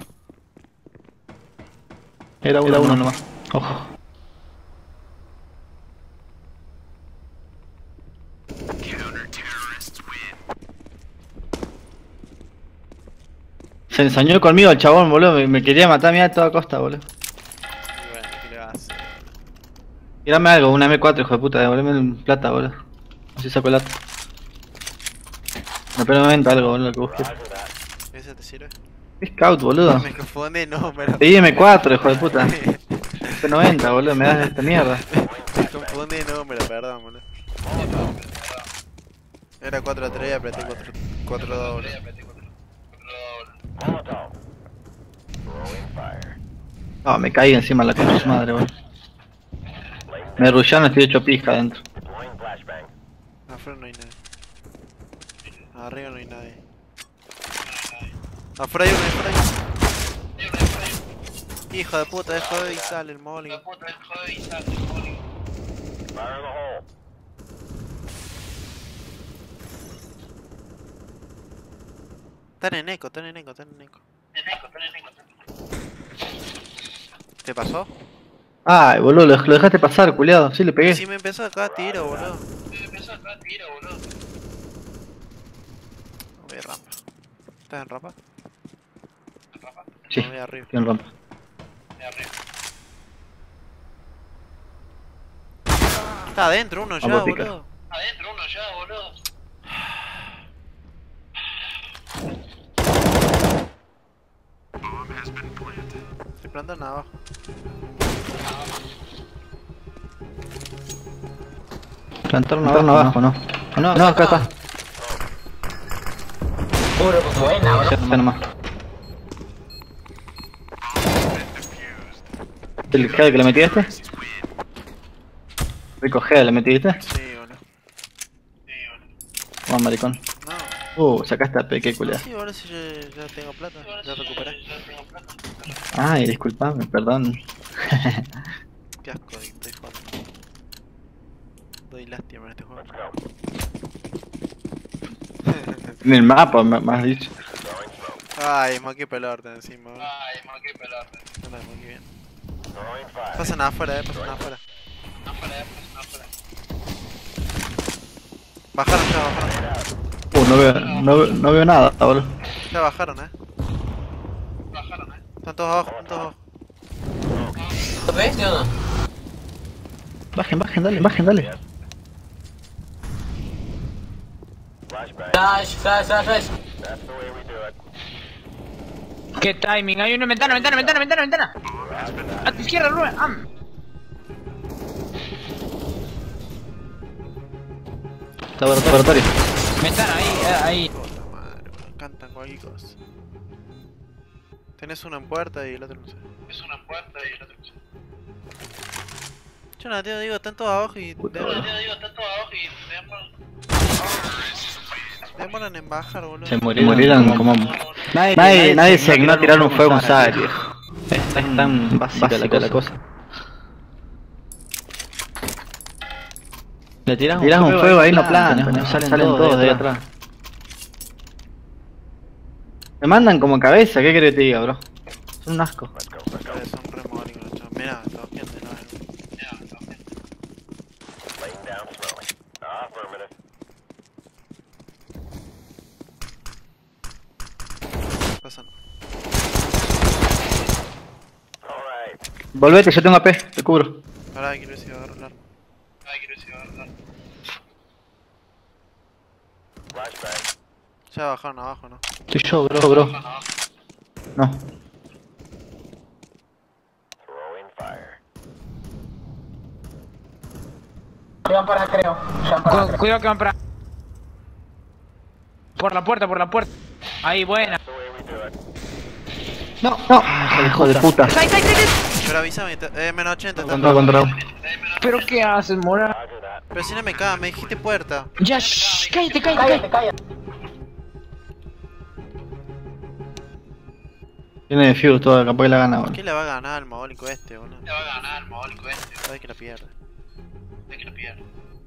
Era uno, Era uno nomás. Ojo. Se ensañó conmigo el chabón, boludo. Me, me quería matar a mí a toda costa, boludo. Y bueno, ¿qué le vas a hacer? Tirame algo, una M cuatro, hijo de puta. Devolveme plata, boludo. Así saco el lata. No, pero me venta algo, boludo, lo que busques. Roger that. ¿Ese te sirve? ¿Qué scout, boludo? Me confundí, no, pero. Pedí M cuatro, hijo de puta. P noventa, boludo, me das esta mierda. Me confundí, no, pero perdón, boludo. Era cuatro a tres y apreté cuatro a dos. Molotov. Throwing fire. No, me caí encima de la concha de su madre, weón. Me rusharon, estoy hecho pija adentro. Deploying flashbang. Afuera no hay nadie. Arriba no hay nadie. Afuera hay uno, afuera hay uno. Hijo de puta, dejo de y sale el molly. Fire in the hole. Están en eco, están en eco, están en eco. ¿Te pasó? Ay, boludo, lo, lo dejaste pasar, culiado. Sí, le pegué. Si me empezó acá a tiro, boludo. Voy a rampa. ¿Estás en rampa? Sí, No, voy arriba. estoy en rampa. Está adentro uno ya, Vamos a picar. boludo. Estoy plantando abajo. Plantaron abajo, abajo, no. No, no, acá está. Puro, buena, bro. Ya nomás. ¿El G que le metiste? Rico G, ¿le metiste? Sí, boludo. Vamos, maricón. No. Uh, sacaste a P, qué culiado. Sí, ahora sí ya, ya tengo plata. Ya recuperé. Ay, disculpame, perdón. Qué asco de estoy jugando. Doy lástima en este juego. Let's go. En el mapa, me, me has dicho. Throwing smoke. Ay, moqué pelota encima, boludo. Ay, moqué pelota. No la moqué bien. Throwing fire. Pasan afuera, eh, pasan afuera. Bajaron ya, bajaron. Uh, no veo, no, veo- no veo nada, boludo. Ya bajaron, eh. Bajaron, eh. Están todos abajo, están todos abajo. ¿Lo ves, sí o no? Bajen, bajen, dale, bajen, dale. Flashbang. Flash, flash, flash, flash. That's the way we do it. ¿Qué timing? Hay una ventana, ventana, ventana, ventana, ventana. A tu izquierda, Rubén. Ah. Laboratorio. Ventana, ahí, eh, ahí. Puta madre, boludo. Cantan cualquier cosa. Tenés uno en puerta y el otro no sé. Es uno en puerta y el otro no sé. Yo no te digo, están todos abajo y. Puta demoran- madre. demoran- Demoran en bajar, boludo. Se murieron como... Nadie, nadie, nadie se dignó a tirar un fuego con Sara, viejo. Es tan básica la cosa. La cosa. Le tiras un, un fuego ahí, no plantan, no salen, salen todos de ahí atrás. Me mandan como cabeza, ¿qué querés que te diga, bro? Son un asco. Let's go. Let's go. Ustedes son re mónicos, los chavos. Mirá, todos gente, no es. Laying down smoke. Affirmative. Pasan. All right. Volvete, yo tengo A P, te cubro. Ahora quiero ver si va a agarrar el arma. Ahora quiero ver si va a agarrar el arma. Flashbang. Ya bajaron abajo, ¿no? Estoy yo, bro, bro. No. Throwing fire. Se van para, creo. Se van para, Cu- creo. cuidado que van para. Por la puerta, por la puerta. Ahí, buena. That's the way we do it. No, no. Hijo de puta. ¡Ay, ay, ay, ay! Pero avísame, te- eh, menos ochenta. está- Contra, contra. ¿Pero qué haces, mora? Roger that. Pero si no me caga, me dijiste puerta. Ya, shh, cállate, cállate, Cállate, cállate. cállate. Tiene de fuse todo, capaz que la gana, bro. ¿Qué le va a ganar al mogólico este, boludo? Le va a ganar al mogólico este. Sabe que la pierde. Sabe que la pierde.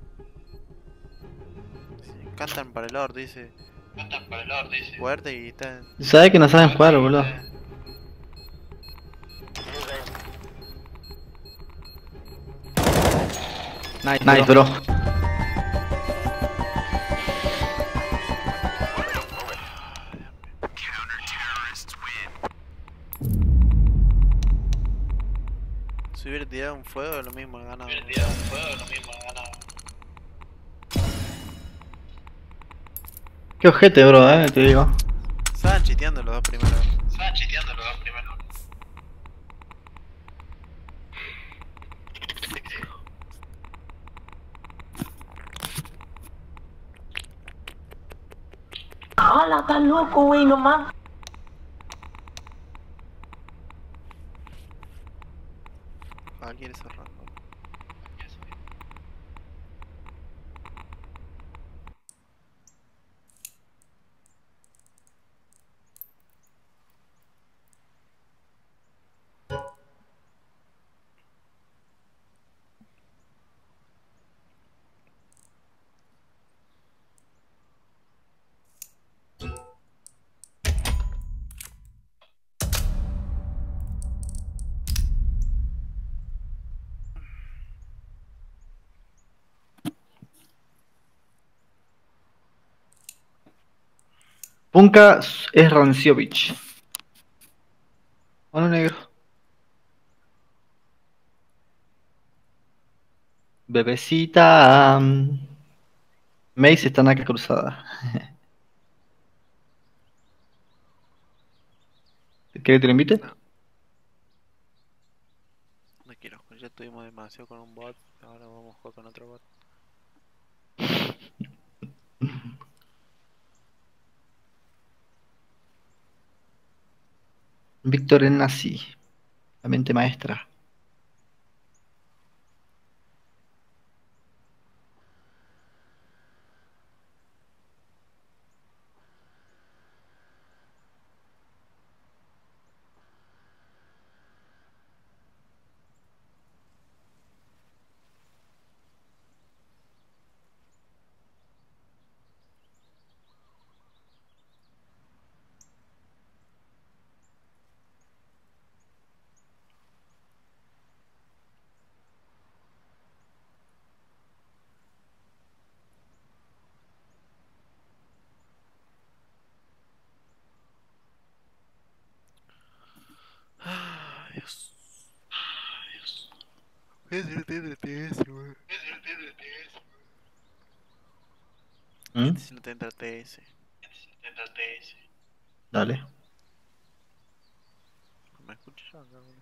Sí, cantan para el Lord, dice. Cantan para el Lord, dice. Fuerte y está. Sabes que no saben jugar, boludo. Nice, nice, bro. Si hubiera tirado un fuego, lo mismo ganado. Si hubiera tirado un fuego, lo mismo ganado. Qué ojete, bro, eh, te digo. Estaban chiteando los dos primeros. Estaban chiteando los dos primeros. ¡Hala, estás loco, güey! No más. Ah, quiere cerrar. Punka es Ranciovich. Bueno, negro. Bebecita. mm, Mace está en acá cruzada. ¿Quieres que te lo invite? No, no quiero jugar, ya estuvimos demasiado con un bot. Ahora vamos a jugar con otro bot. Víctor es nazi. La mente maestra. Ay, Dios. Voy a hacerte de T S, weón. ¿Mm? Este si no te entra T S. Dale. No me escuchas acá, weón.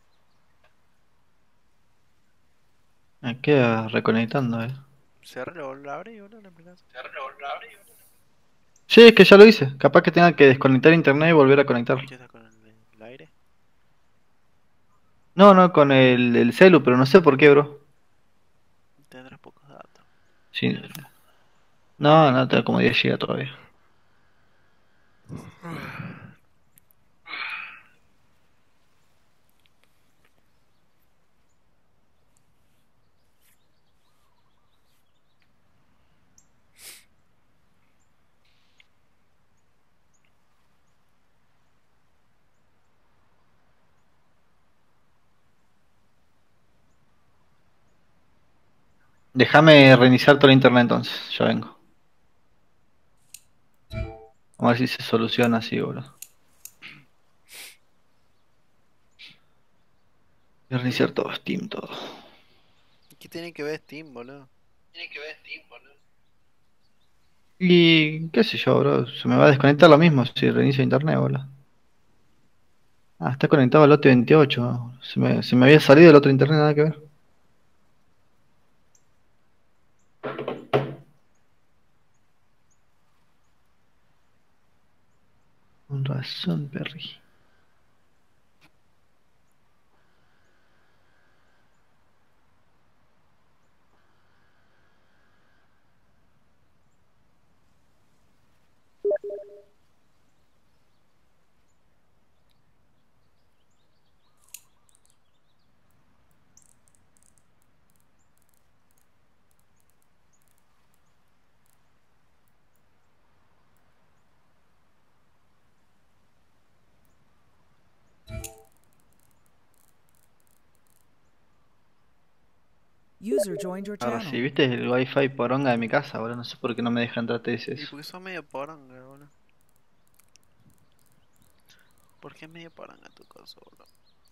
Me queda reconectando, eh. Cerralo, lo abre y ahora la aplicación. Sí, es que ya lo hice. Capaz que tenga que desconectar internet y volver a conectar. ¿Ya está con el, el aire? No, no, con el, el celu, pero no sé por qué, bro. Tendrás pocos datos. Sí. No, no, tengo como diez gigas todavía. Déjame reiniciar todo el internet entonces, ya vengo. Vamos a ver si se soluciona así, bro. Voy a reiniciar todo, Steam, todo. ¿Qué tiene que ver Steam, boludo? Y qué sé yo, bro, se me va a desconectar lo mismo si reinicio internet, boludo. Ah, está conectado al lote veintiocho. Se me, se me había salido el otro internet, nada que ver. Con razón, Perry. User joined your Ahora sí, channel. ¿viste el wifi poronga de mi casa? Ahora no sé por qué no me deja entrar T S Y eso. porque son medio poranga, boludo. ¿Por qué es medio poranga tu cosa, boludo?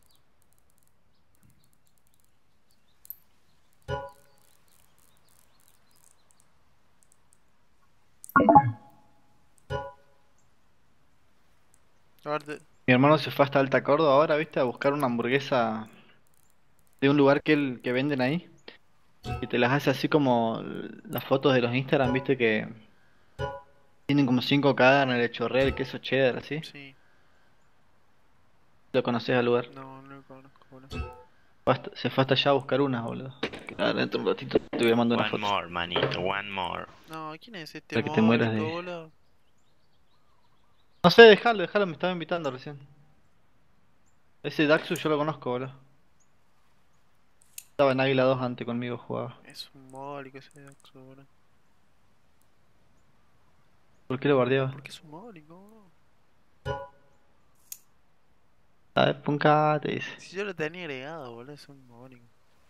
A ver, te- Mi hermano se fue hasta Alta Córdoba ahora, ¿viste? A buscar una hamburguesa de un lugar que, él, que venden ahí. Y te las hace así como las fotos de los Instagram, ¿viste? Que Tienen como cinco carnes, le chorrea el queso cheddar, ¿así? Sí. ¿Lo conoces al lugar? No, no lo conozco, boludo. Fue hasta- se fue hasta allá a buscar unas, boludo. Ahora dentro de un ratito te voy a mandar una One foto. more, manito, one more. No, ¿quién es este Para que te mueras mólico, de... boludo? No sé, dejalo, dejalo, me estaba invitando recién. Ese Daxu yo lo conozco, boludo. Estaba en Águila dos antes conmigo, jugaba. Es un mólico ese Daxo, boludo. ¿Por qué lo guardiaba? ¿Por qué es un mólico, boludo? A ver, punca, te dice. Si yo lo tenía agregado, boludo, es un mólico.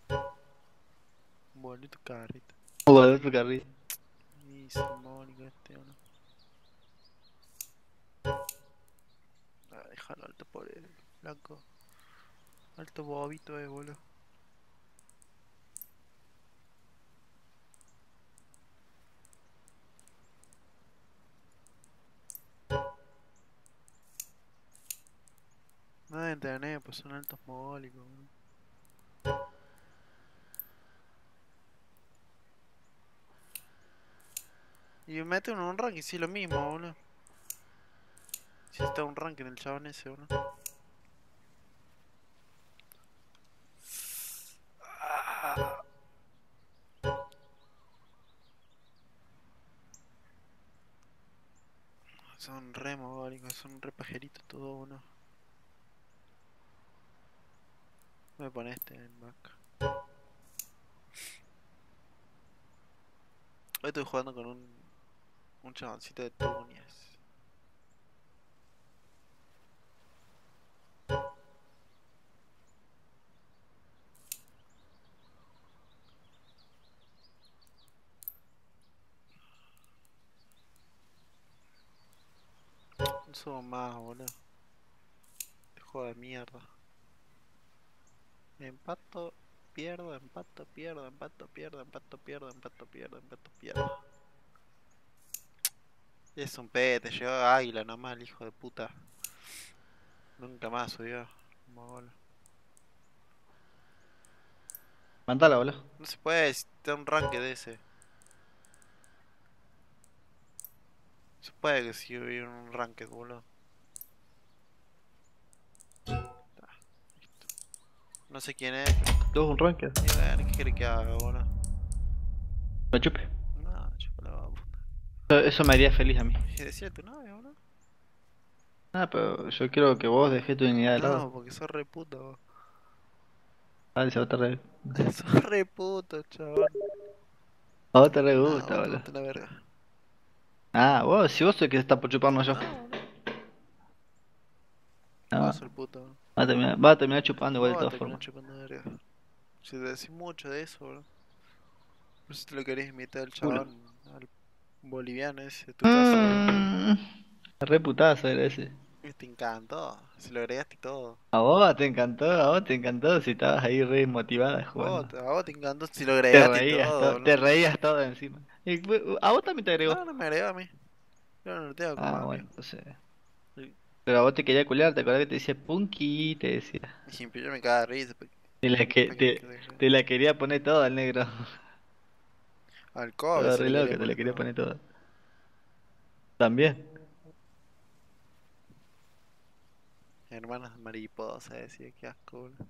Un bolito carrito. Jugador tu carril. Y es un mólico este, boludo. Ah, déjalo alto por el blanco. Alto bobito, eh, boludo. No deben tener, pues son altos mogólicos, boludo. Y me mete en un ranking, sí, lo mismo, boludo. Si está un ranking el chabón ese, boludo. Ah, son re mogólicos, son re pajeritos todos, boludo. Me pone este en back. Hoy estoy jugando con un, un chaboncito de Túnez. No somos más, boludo. Este juego de mierda. Empato, pierdo, empato, pierdo, empato, pierdo, empato, pierdo, empato, pierdo, empato, pierdo. Es un pete, llegó a Águila nomás el hijo de puta. Nunca más subió. Mogol. Mandala, boludo. No se puede, está un rank de ese. No se puede que si hubiera un ranked, boludo. Ta, listo. No sé quién es. Todo un ranked. Y bueno, ¿qué quiere que haga, boludo? Me chupe. No, chupa la puta. Eso, eso me haría feliz a mí. ¿Qué decía tu novia, boludo? Ah, pero yo quiero que vos dejes tu dignidad de No, lado. porque sos re puto, vos. Ah, se va a estar re... Sos re puto, chabón. A vos te re No, gusta, vos te boludo. gusta la verga. Ah, vos, si vos sos el que se está por chuparnos yo. No, boludo. No, Vos sos el puto. va a terminar, va a terminar chupando igual de Vos todas te terminás formas. chupando verga. Si te decís mucho de eso, boludo. No sé si te lo querés imitar al Culo. chabón, al boliviano ese, tu tazo. Mm, re putazo era ese. Y te encantó, si lo agregaste y todo. A vos te encantó, a vos te encantó si estabas ahí re motivada Vos, jugando. te- a vos te encantó si lo Te agregaste y reías todo, todo, te boludo. reías todo encima. Y, bu- a vos también te agregó. No, no me agregó a mí. Yo no lo tengo como Ah, amigo. bueno, entonces. Sí. Pero a vos te quería culiar, te acordás que te decía Punky, te decía. Y pero yo me cago de risa. porque- Te la, que, porque- te, porque- te la quería poner toda al negro. Al Kobe Estaba se re le loca, quería te la poner quería todo. poner toda. También. Hermanas mariposa, decía, qué asco, boludo.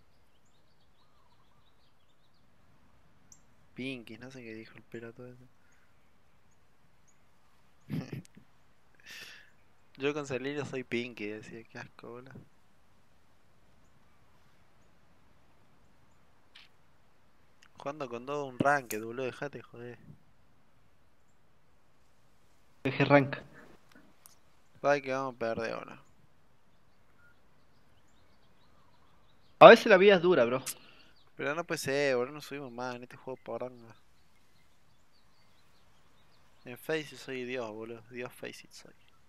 Pinky, no sé qué dijo el pelotudo ese. Yo con Celino soy Pinky, decía, qué asco, boludo. Jugando con todo un ranked, boludo, dejate joder. Dejé rank. Ay, que vamos a perder, boludo. A veces la vida es dura, bro. Pero no puede ser, boludo, no subimos más en este juego poranga. En Face soy Dios, boludo, Dios Face soy.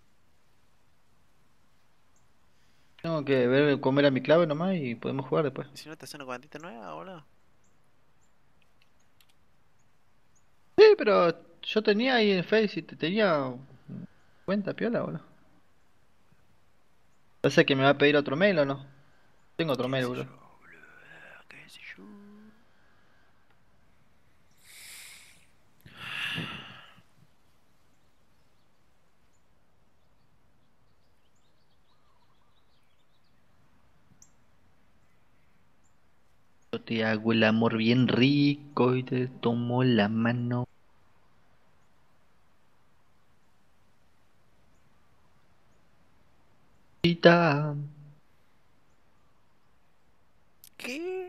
Tengo que ver comer a mi clave nomás y podemos jugar después. ¿Y si no te hace una cuantita nueva, boludo? Sí, pero yo tenía ahí en Face y te tenía cuenta piola, boludo. Pasa que me va a pedir otro mail o no. Tengo otro ¿Qué mail, sé boludo. yo, boludo? ¿Qué sé yo? Yo te hago el amor bien rico y te tomo la mano. Tita. ¿Qué?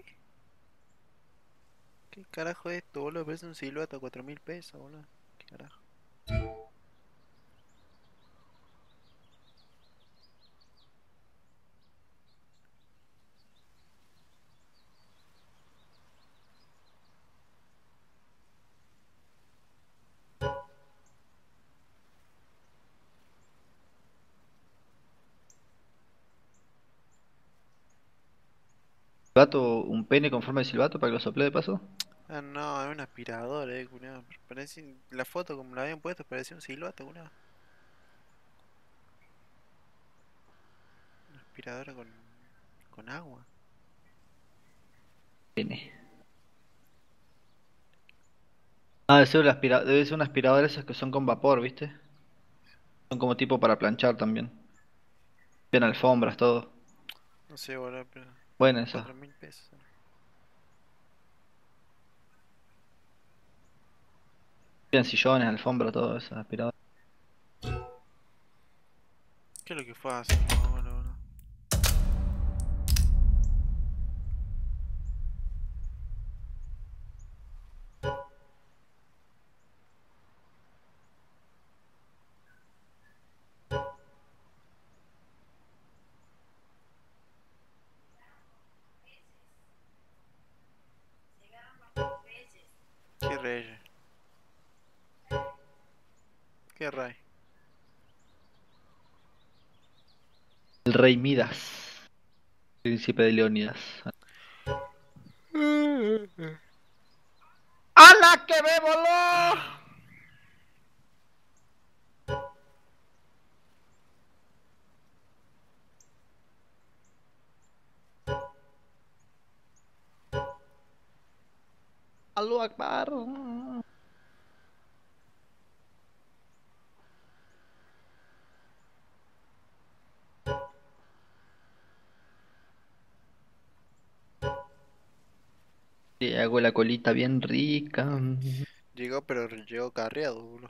¿Qué carajo es esto, boludo? Parece un silbato a cuatro mil pesos, boludo. ¿Qué carajo? Silbato, un pene con forma de silbato para que lo sople de paso. Ah, no, es un aspirador, eh, culiao. Parece, la foto como la habían puesto parecía un silbato, culiao. Una aspiradora con, con agua. Pene. Ah, debe ser, una aspira- debe ser una aspiradora esas que son con vapor, ¿viste? Son como tipo para planchar también. Tienen alfombras, todo. No sé, boludo, pero Buena esa. cuatro mil pesos. Tienen sillones, alfombra, todo esas aspiradoras. ¿Qué es lo que fue a hacer, boludo? ¿Qué reyes? ¿Qué rey? El rey Midas. Príncipe de Leónidas. ¡Hala que me voló! ¡Aló Akbar! Le hago la colita bien rica. Llegó, pero llegó carreado, boludo.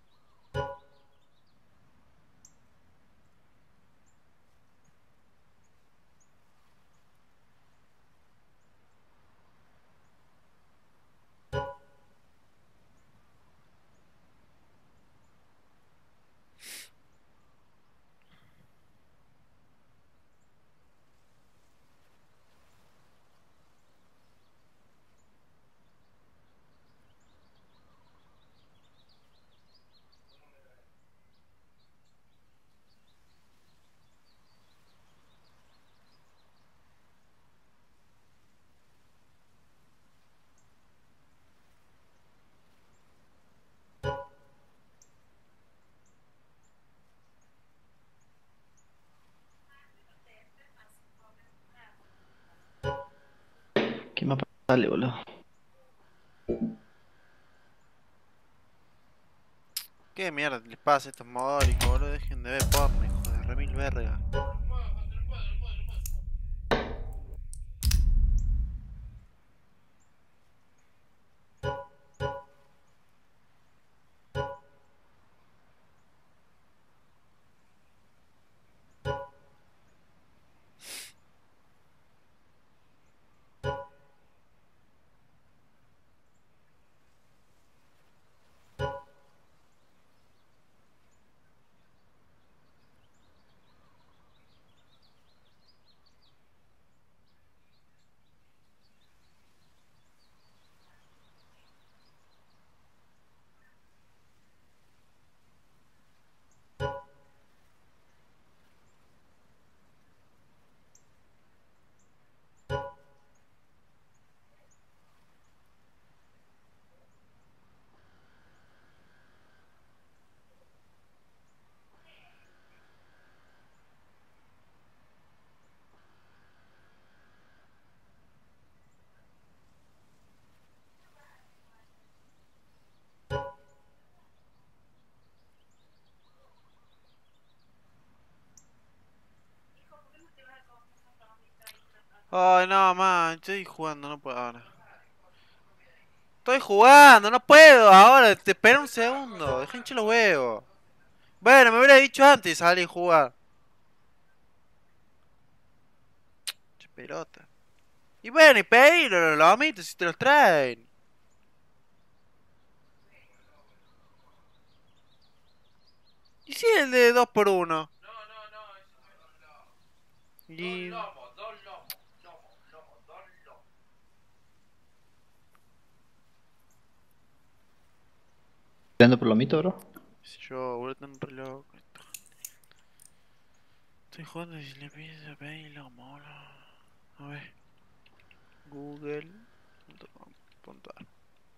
¿Qué más sale, boludo? ¿Qué mierda les pasa a estos modóricos, boludo? Dejen de ver porno, hijo de remil verga. Ay, no, man, estoy jugando, no puedo ahora. Estoy jugando, no puedo ahora, te espera un segundo, deja hinchar los huevos. Bueno, me hubiera dicho antes salir a jugar. Che pelota. Y bueno, y pedilo los lomitos si te los traen. ¿Y si el de dos por uno? Y... ¿Tirando por lo mito, bro? Yo, boludo, tan re loco esto. Estoy jugando y si le pides a pedirlo, mono. A ver. Google punto com.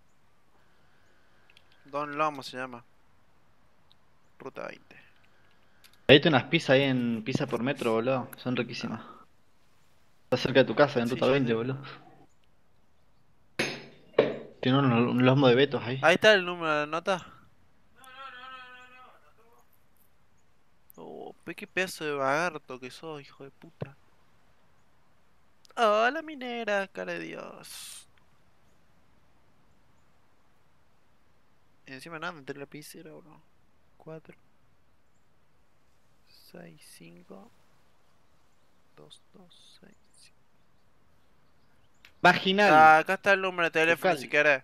Don Lomo se llama. Ruta veinte. Hay unas pizzas ahí en Pizza por Metro, boludo. Son riquísimas. Está cerca de tu casa, en Sí, Ruta ya veinte, sé. boludo. Tiene unos, un lomo de betos ahí. Ahí está el número de la nota. Oh, pe, qué pedazo de vagarto que sos, hijo de puta. Oh, la minera, cara de Dios. Y encima nada, entre la lapicera, bro. cuatro, seis, cinco, dos, dos, seis, cinco. Vaginal. Ah, acá está el número de teléfono Bucal. si querés.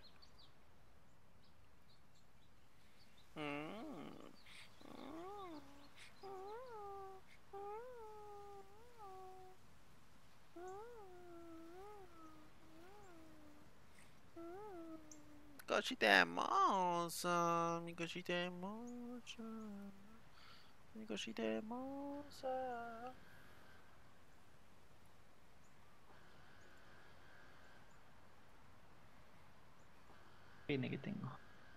Cosita hermosa, mi cosita hermosa, mi cosita hermosa. Pene que tengo.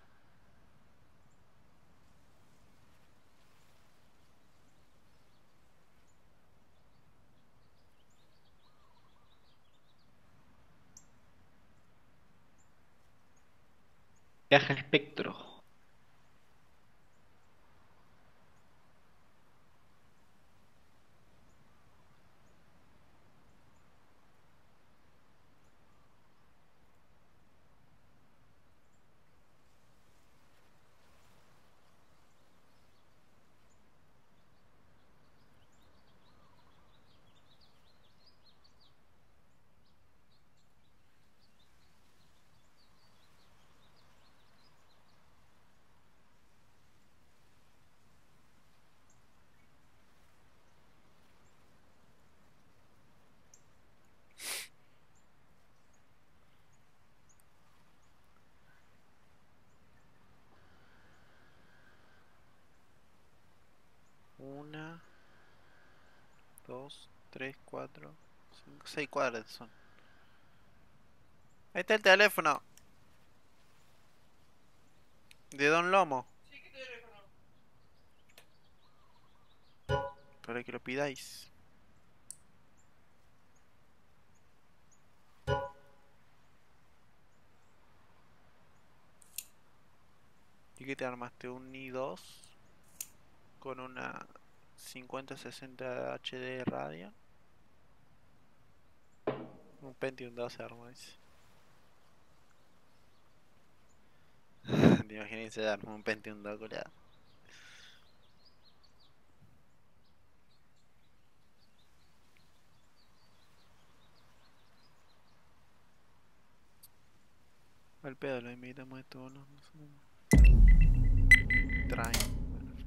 Caja espectro. Una, dos, tres, cuatro, cinco, seis cuadras son. Ahí está el teléfono. De Don Lomo. Para que lo pidáis. ¿Y qué te armaste? ¿Un i dos? Con una cincuenta sesenta H D radio. Un Pentium dos se armó ese. Te imaginas se armó un Pentium dos colado. Al pedo lo invitamos a esto, ¿no? Traen.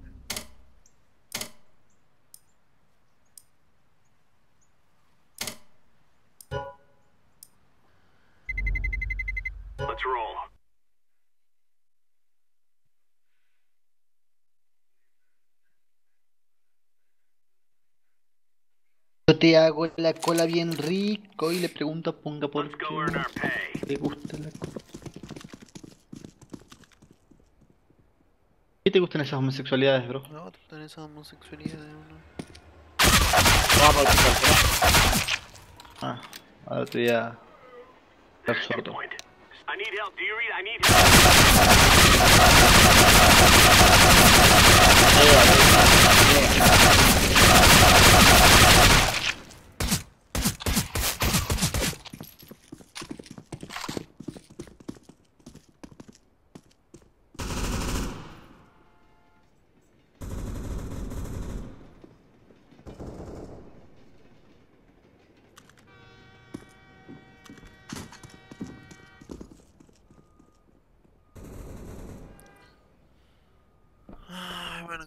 Let's roll. Yo te hago la cola bien rico y le pregunto a Ponga por Let's go earn our pay. qué le gusta la cola. ¿Qué te gustan esas homosexualidades, bro? No, tú tenés esa homosexualidad de uno. Ah, ahora te voy a dar sordo. Point. I need help. Do you read? I need help.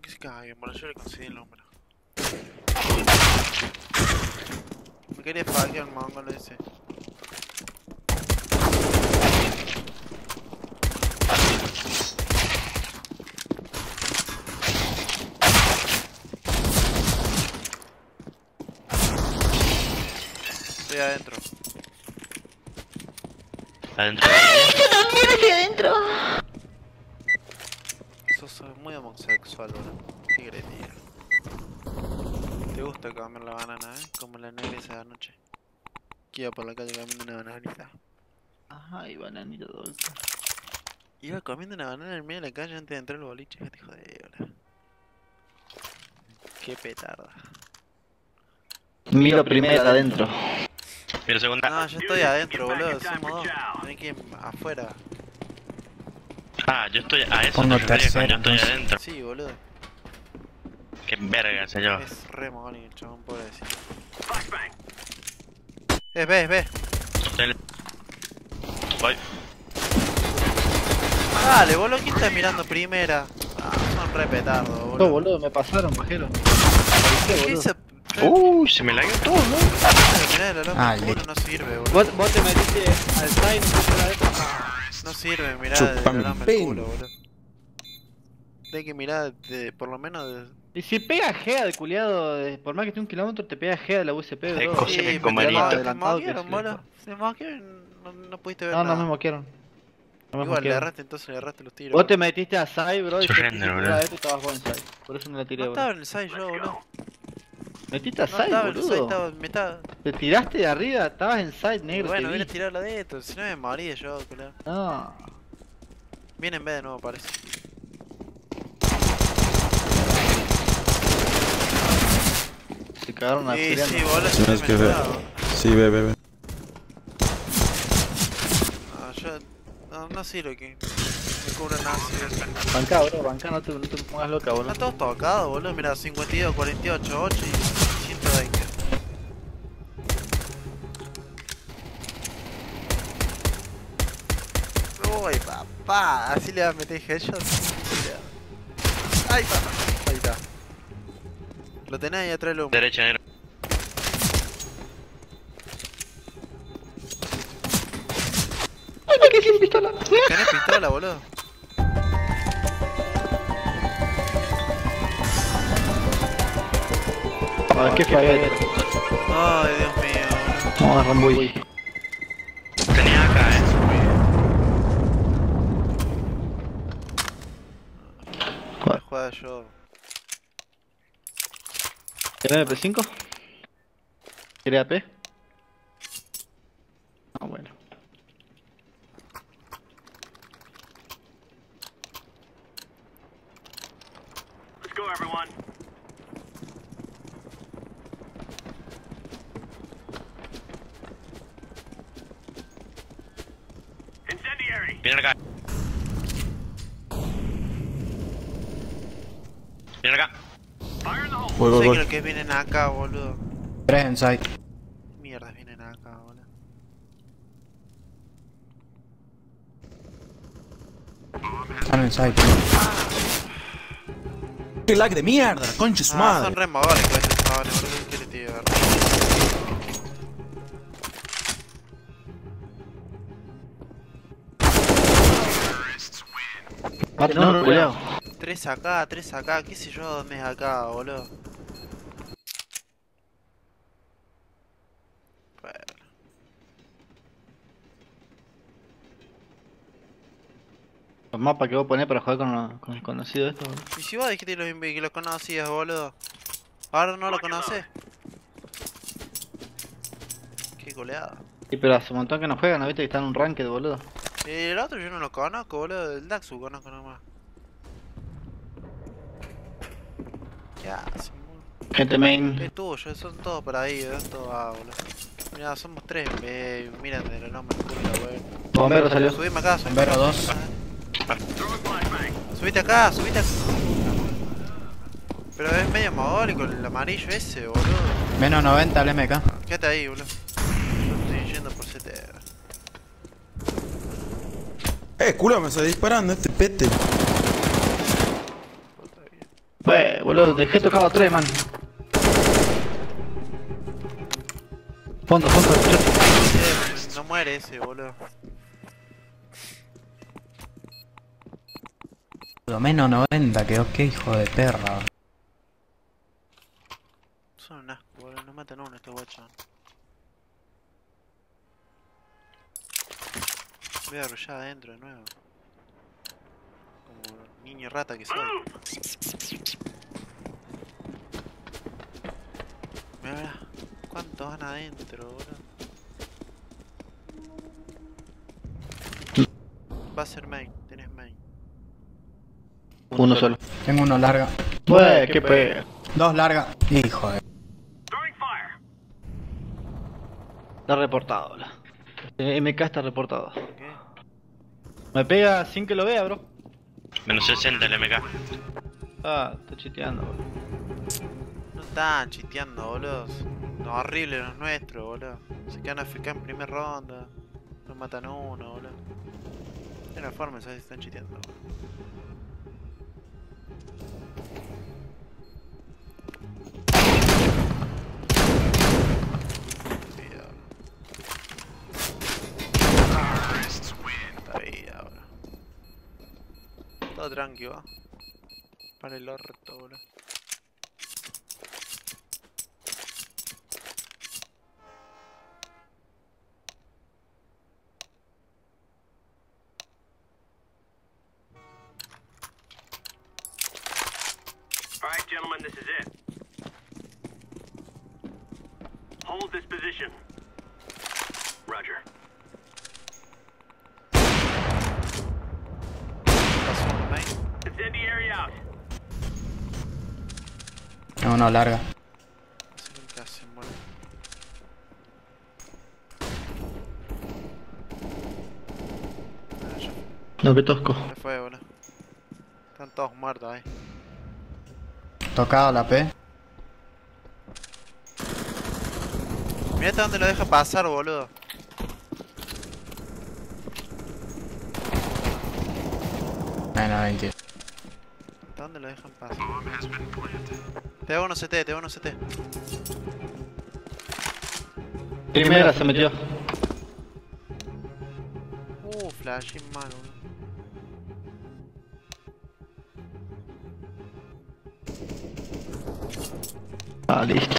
que se caguen, bueno, yo le conseguí el número. Me quería fallar el mongolo ese. Estoy adentro. Adentro. Sos muy homosexual, boludo. ¿Qué querés decir? ¿Te gusta comer la banana, eh? Como la negra esa noche. Que iba por la calle comiendo una bananita. Ay, bananita dulce. Iba comiendo una banana en el medio de la calle antes de entrar al boliche. Te joder, boludo. Qué petarda. Miro primero adentro. Mira, segunda. No, yo estoy adentro, boludo. Somos dos. Tenés que ir afuera. Ah, yo estoy a eso. Pongo te refería con tercero, yo estoy entonces. adentro. Sí, boludo. Qué verga, señor. Es re mogol el chabón, pobrecito. Flashbang. Es B, es B. Dale. Voy. Dale, boludo. ¿Quién está mirando primera? Ah, son re petardos, No, boludo. boludo, me pasaron, pajero. ¿Qué hizo? Uy, se me lagueó todo, ¿no? Mirá, el Ah, alambre culo no sirve, boludo. Vos, vos te metiste al side, no te la dejo. No sirve, mirá, Chupame el alambre el el culo, pene. boludo. Hay que mirar de, por lo menos de... Y si pega G al culiado, de- por más que esté un kilómetro, te pega G de la U S P, Te bro. coge Sí, el pero comanito. te- te Adelantado que moquearon, sí, boludo. hijo. Se moquearon, no, no pudiste ver No, nada. no me moquearon. No me Igual le moquearon. erraste, entonces le erraste los tiros. Vos te boludo. metiste a side, bro, y Surrender, te metiste boludo. a esto y estabas vos en side. Por eso no la tiré, No bro. estaba en el side yo, boludo. Metiste a No side, estaba en el side, boludo. estaba, me estaba... Te tiraste de arriba, estabas en side, negro. Bueno, te hubiera vi. tirado la de esto, si no me moría yo, culo. No. Viene en B de nuevo, parece. Se cagaron a Sí, sí, boludo, Sí, yo es me que ve. entraba. Sí, ve, ve, ve. No, yo... No, no sirve que... Me cubra nada, sirve. Banca, bro, banca, no te, no te pongas loca, boludo. Están todos tocados, boludo, mira, cincuenta y dos, cuarenta y ocho, ocho y ciento veinte. Uy, papá, así le va a meter headshot. Ay, papá, ahí está. Lo tenés ahí atrás del humo. Derecha, negro. ¿Tenés pistola, boludo? Ah, qué fue. Ay, Dios mío, boludo. Vamos a Rambuy. Tenía acá, eh. Voy a jugar yo. ¿Querés M P cinco? ¿Querés A P? Ah, bueno. Let's go, everyone. Incendiary. Viene acá. Viene acá. Fire in the hole. Voy, No voy, sé voy. qué lo que vienen acá, boludo. Tres en site. Mierda, vienen acá, boludo. Están en site. ¡Qué lag de mierda! ¡Concha su Ah, madre! son re mogólicos estos chavales, boludo. ¿Qué querés te diga? Mate, no, culiao. Tres acá, tres acá, qué sé yo dónde es acá, boludo. Bueno. Los mapas que vos ponés para jugar con, con el conocido esto, boludo. Y si vos dijiste que lo, que lo conocías, boludo. Ahora no lo conoces. Qué goleada. Sí, pero hace un montón que no juegan, ¿no viste? Que está en un ranked, boludo. El otro yo no lo conozco, boludo. El Daxu conozco nomás. ¿Qué hacen, boludo? Gente main. Es tuyo, son todos por ahí, ¿de dónde todo va, boludo? Mirá, somos tres, baby. Miren de los nombres, culo, wey. Bombero salió. Subime acá, subime Bombero acá. dos. Throwing flashbang. Subite acá, subite acá. Pero es medio mogólico el amarillo ese, boludo. Menos noventa al M K. Quédate ahí, boludo. Yo estoy yendo por C T R. ¡Eh, culo! Me está disparando este pete. Puta vida. Bueno, boludo, dejé tocado a tres, man. Fondo, fondo, escuchate. Eh, no muere ese, boludo. Lo menos noventa quedó, que hijo de perra. Son un asco, boludo. No matan a uno estos guachos. Voy a arrollar adentro de nuevo. Como niño rata que soy. Mira, mira. ¿Cuántos van adentro, boludo? Va a ser main, tenés main. Uno solo. Tengo uno larga. Wey, qué pega. Dos larga. Hijo de... Throwing fire. Está reportado, boludo. Este M K está reportado. ¿Qué? Me pega sin que lo vea, bro. Menos sesenta el M K. Ah, está chiteando, boludo. No están chiteando, boludo. No, horrible los nuestros, boludo. Se quedan A F K en primera ronda. No matan a uno, boludo. De una forma, ¿sabes? Están chiteando, boludo. Está bien, ahora. Todo tranqui, va. Para el orto, boludo. Alright, gentlemen, this is it. Hold this position. Roger. Pasó un main. Incendiary out. Tengo uno larga. No sé qué hacen, boludo. Ah, ya No, qué tosco. se fue, boludo. Están todos muertos ahí. Tocado la P. Mirá hasta dónde lo deja pasar, boludo. Menos veinte. ¿Hasta dónde lo dejan pasar? Te hago uno C T, te hago uno C T. Primera se metió. Uh, flash mal, boludo. Ah, listo.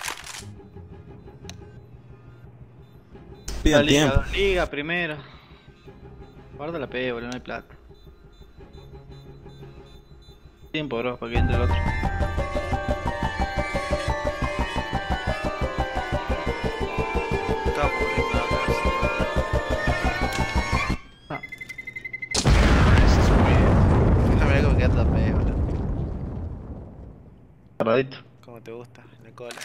Pida La liga, tiempo. liga, primera. Guarda la P, boludo, no hay plata. Tiempo, bro, para que entre el otro. Estaba muriendo la cabeza. Ah. Déjame ver cómo queda la P, boludo. Cerradito. Como te gusta, en la cola.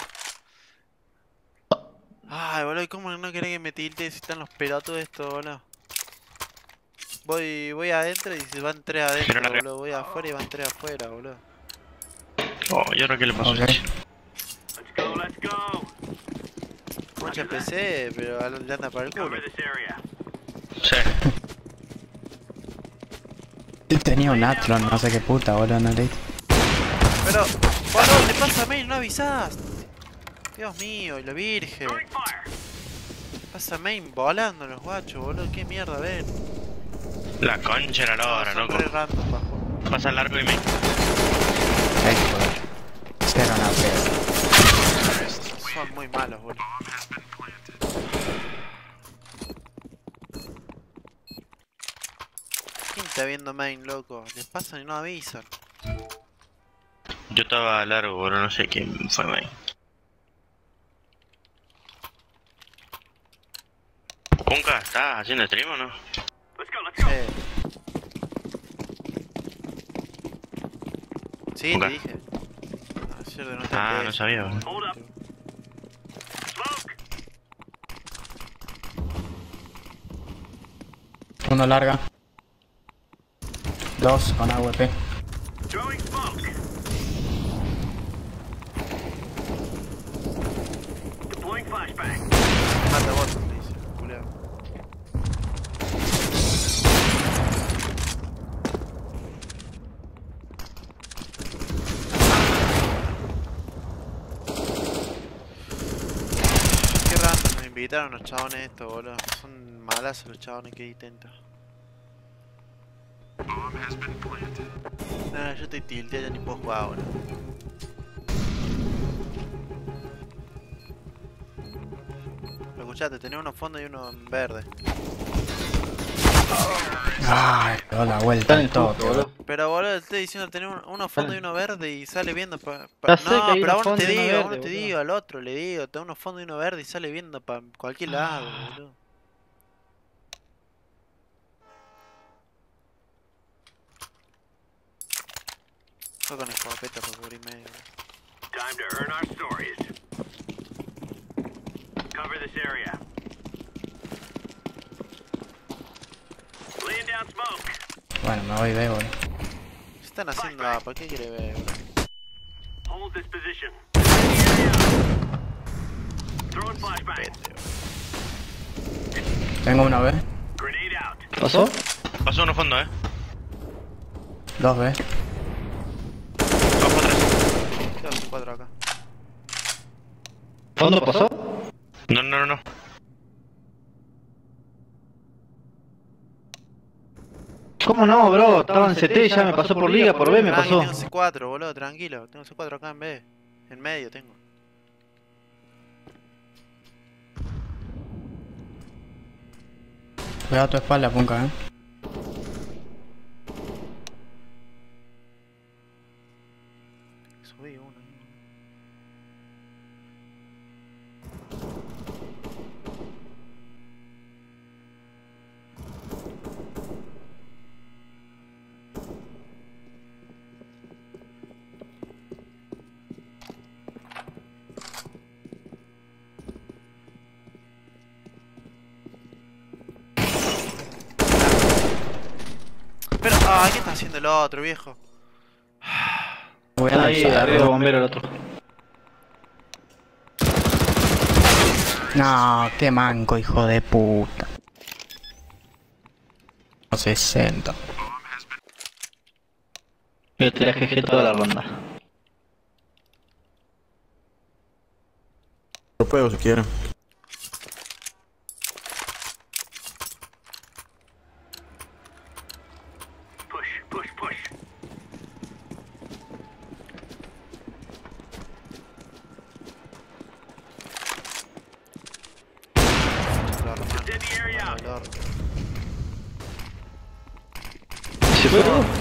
Ay, boludo, ¿y cómo no querés que me tilte si están los pelotudos estos, boludo? Voy, voy adentro y se van tres adentro, Mira la re- boludo. Voy afuera y van tres afuera, boludo. Oh, ¿y ahora qué le pasó? Ok. Let's go, let's go. Mucha P C, pero al- le anda para el culo. Cover this area. Sí. Tenía un Atron, no sé qué puta, boludo, no leí. Pero, boludo, te pasa a mail, no avisás. Dios mío, y la virgen. Throwing fire. Pasa main volando los guachos, boludo. Qué mierda, ven. La concha era la hora, Son loco. re random, bajo. Pasa largo y me... Ay, joder. Cero una P. Son muy malos, boludo. ¿Quién está viendo main, loco? Les pasan y no avisan. Yo estaba largo, bro, no sé quién fue main. Punka, ¿estás haciendo stream o no? Let's go, let's go. Eh. Sí, Ok. te dije. Ah, cierto, no te Ah, enteré. no sabía, bro. Hold up. Smoke. Uno larga. Dos con A W P. Throwing smoke. Deploying flashbang. Mata vos, me dice, culero. invitar a unos chabones estos, boludo. Son malazos los chabones que intentan. Nah, yo estoy tilteado, ya ni puedo jugar ahora. Pero escuchate, tenés uno fondo y uno en verde. Ay, dio la vuelta Están en en todo, justo, boludo. Pero boludo, te estoy diciendo tener un- uno fondo y uno verde y sale viendo pa... pa- Ya sé no, que hay pero a uno uno te fondo y uno digo, a uno verde, te boludo. digo, al otro le digo, tengo uno fondo y uno verde y sale viendo para cualquier lado, boludo. Fue con escopeta por cubrir medio. Time to earn our stories. Cover this area. Laying down smoke. Bueno, me voy de, boludo. ¿Qué están haciendo? Ah, ¿para qué quiere ver, boludo? Hold this position. Throwing flashbang. Pete, Tengo una B, Grenade out. ¿Pasó? Pasó uno fondo, eh. dos B. Bajo tres. boludo. Quedan cuatro acá. ¿Fondo pasó? No, no, no, no. ¿Cómo no, bro? Estaba en C T, ya me pasó por liga, por B me Ah, pasó. tengo C cuatro, boludo, tranquilo. Tengo C cuatro acá en B. En medio tengo. Cuidado a tu espalda, punca, eh. Subí uno. Pero, ah, ¿qué está haciendo el otro, viejo? Voy a Ahí, lanzar. arriba bombero el otro. No, qué manco, hijo de puta. sesenta. Yo te la G G toda la ronda. Lo puedo si quieren. Push, push, push. Incendiary out. El orto. ¿Se fue todo?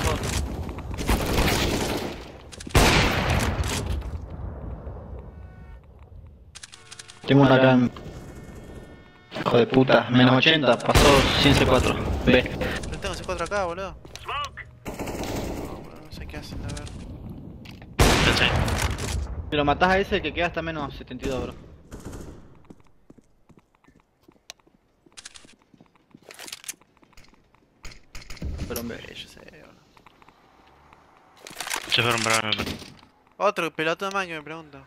Tengo una acá en... Hijo de puta, menos ochenta, pasó cien C cuatro. B. Yo tengo C cuatro acá, boludo. Smoke. No, boludo, no sé qué hacen, a ver. Pensé. Si lo matás a ese, que queda hasta menos setenta y dos, bro. Pero en B. Eh, yo sé, boludo. Se fueron para mí. Otro pelotudo más que me pregunta.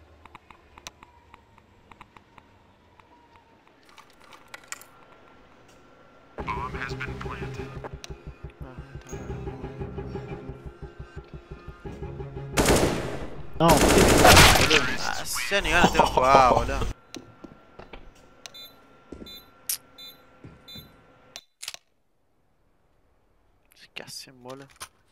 No, Ah, ya ni ganas tengo de jugar, boludo. ¿Qué hacen, boludo?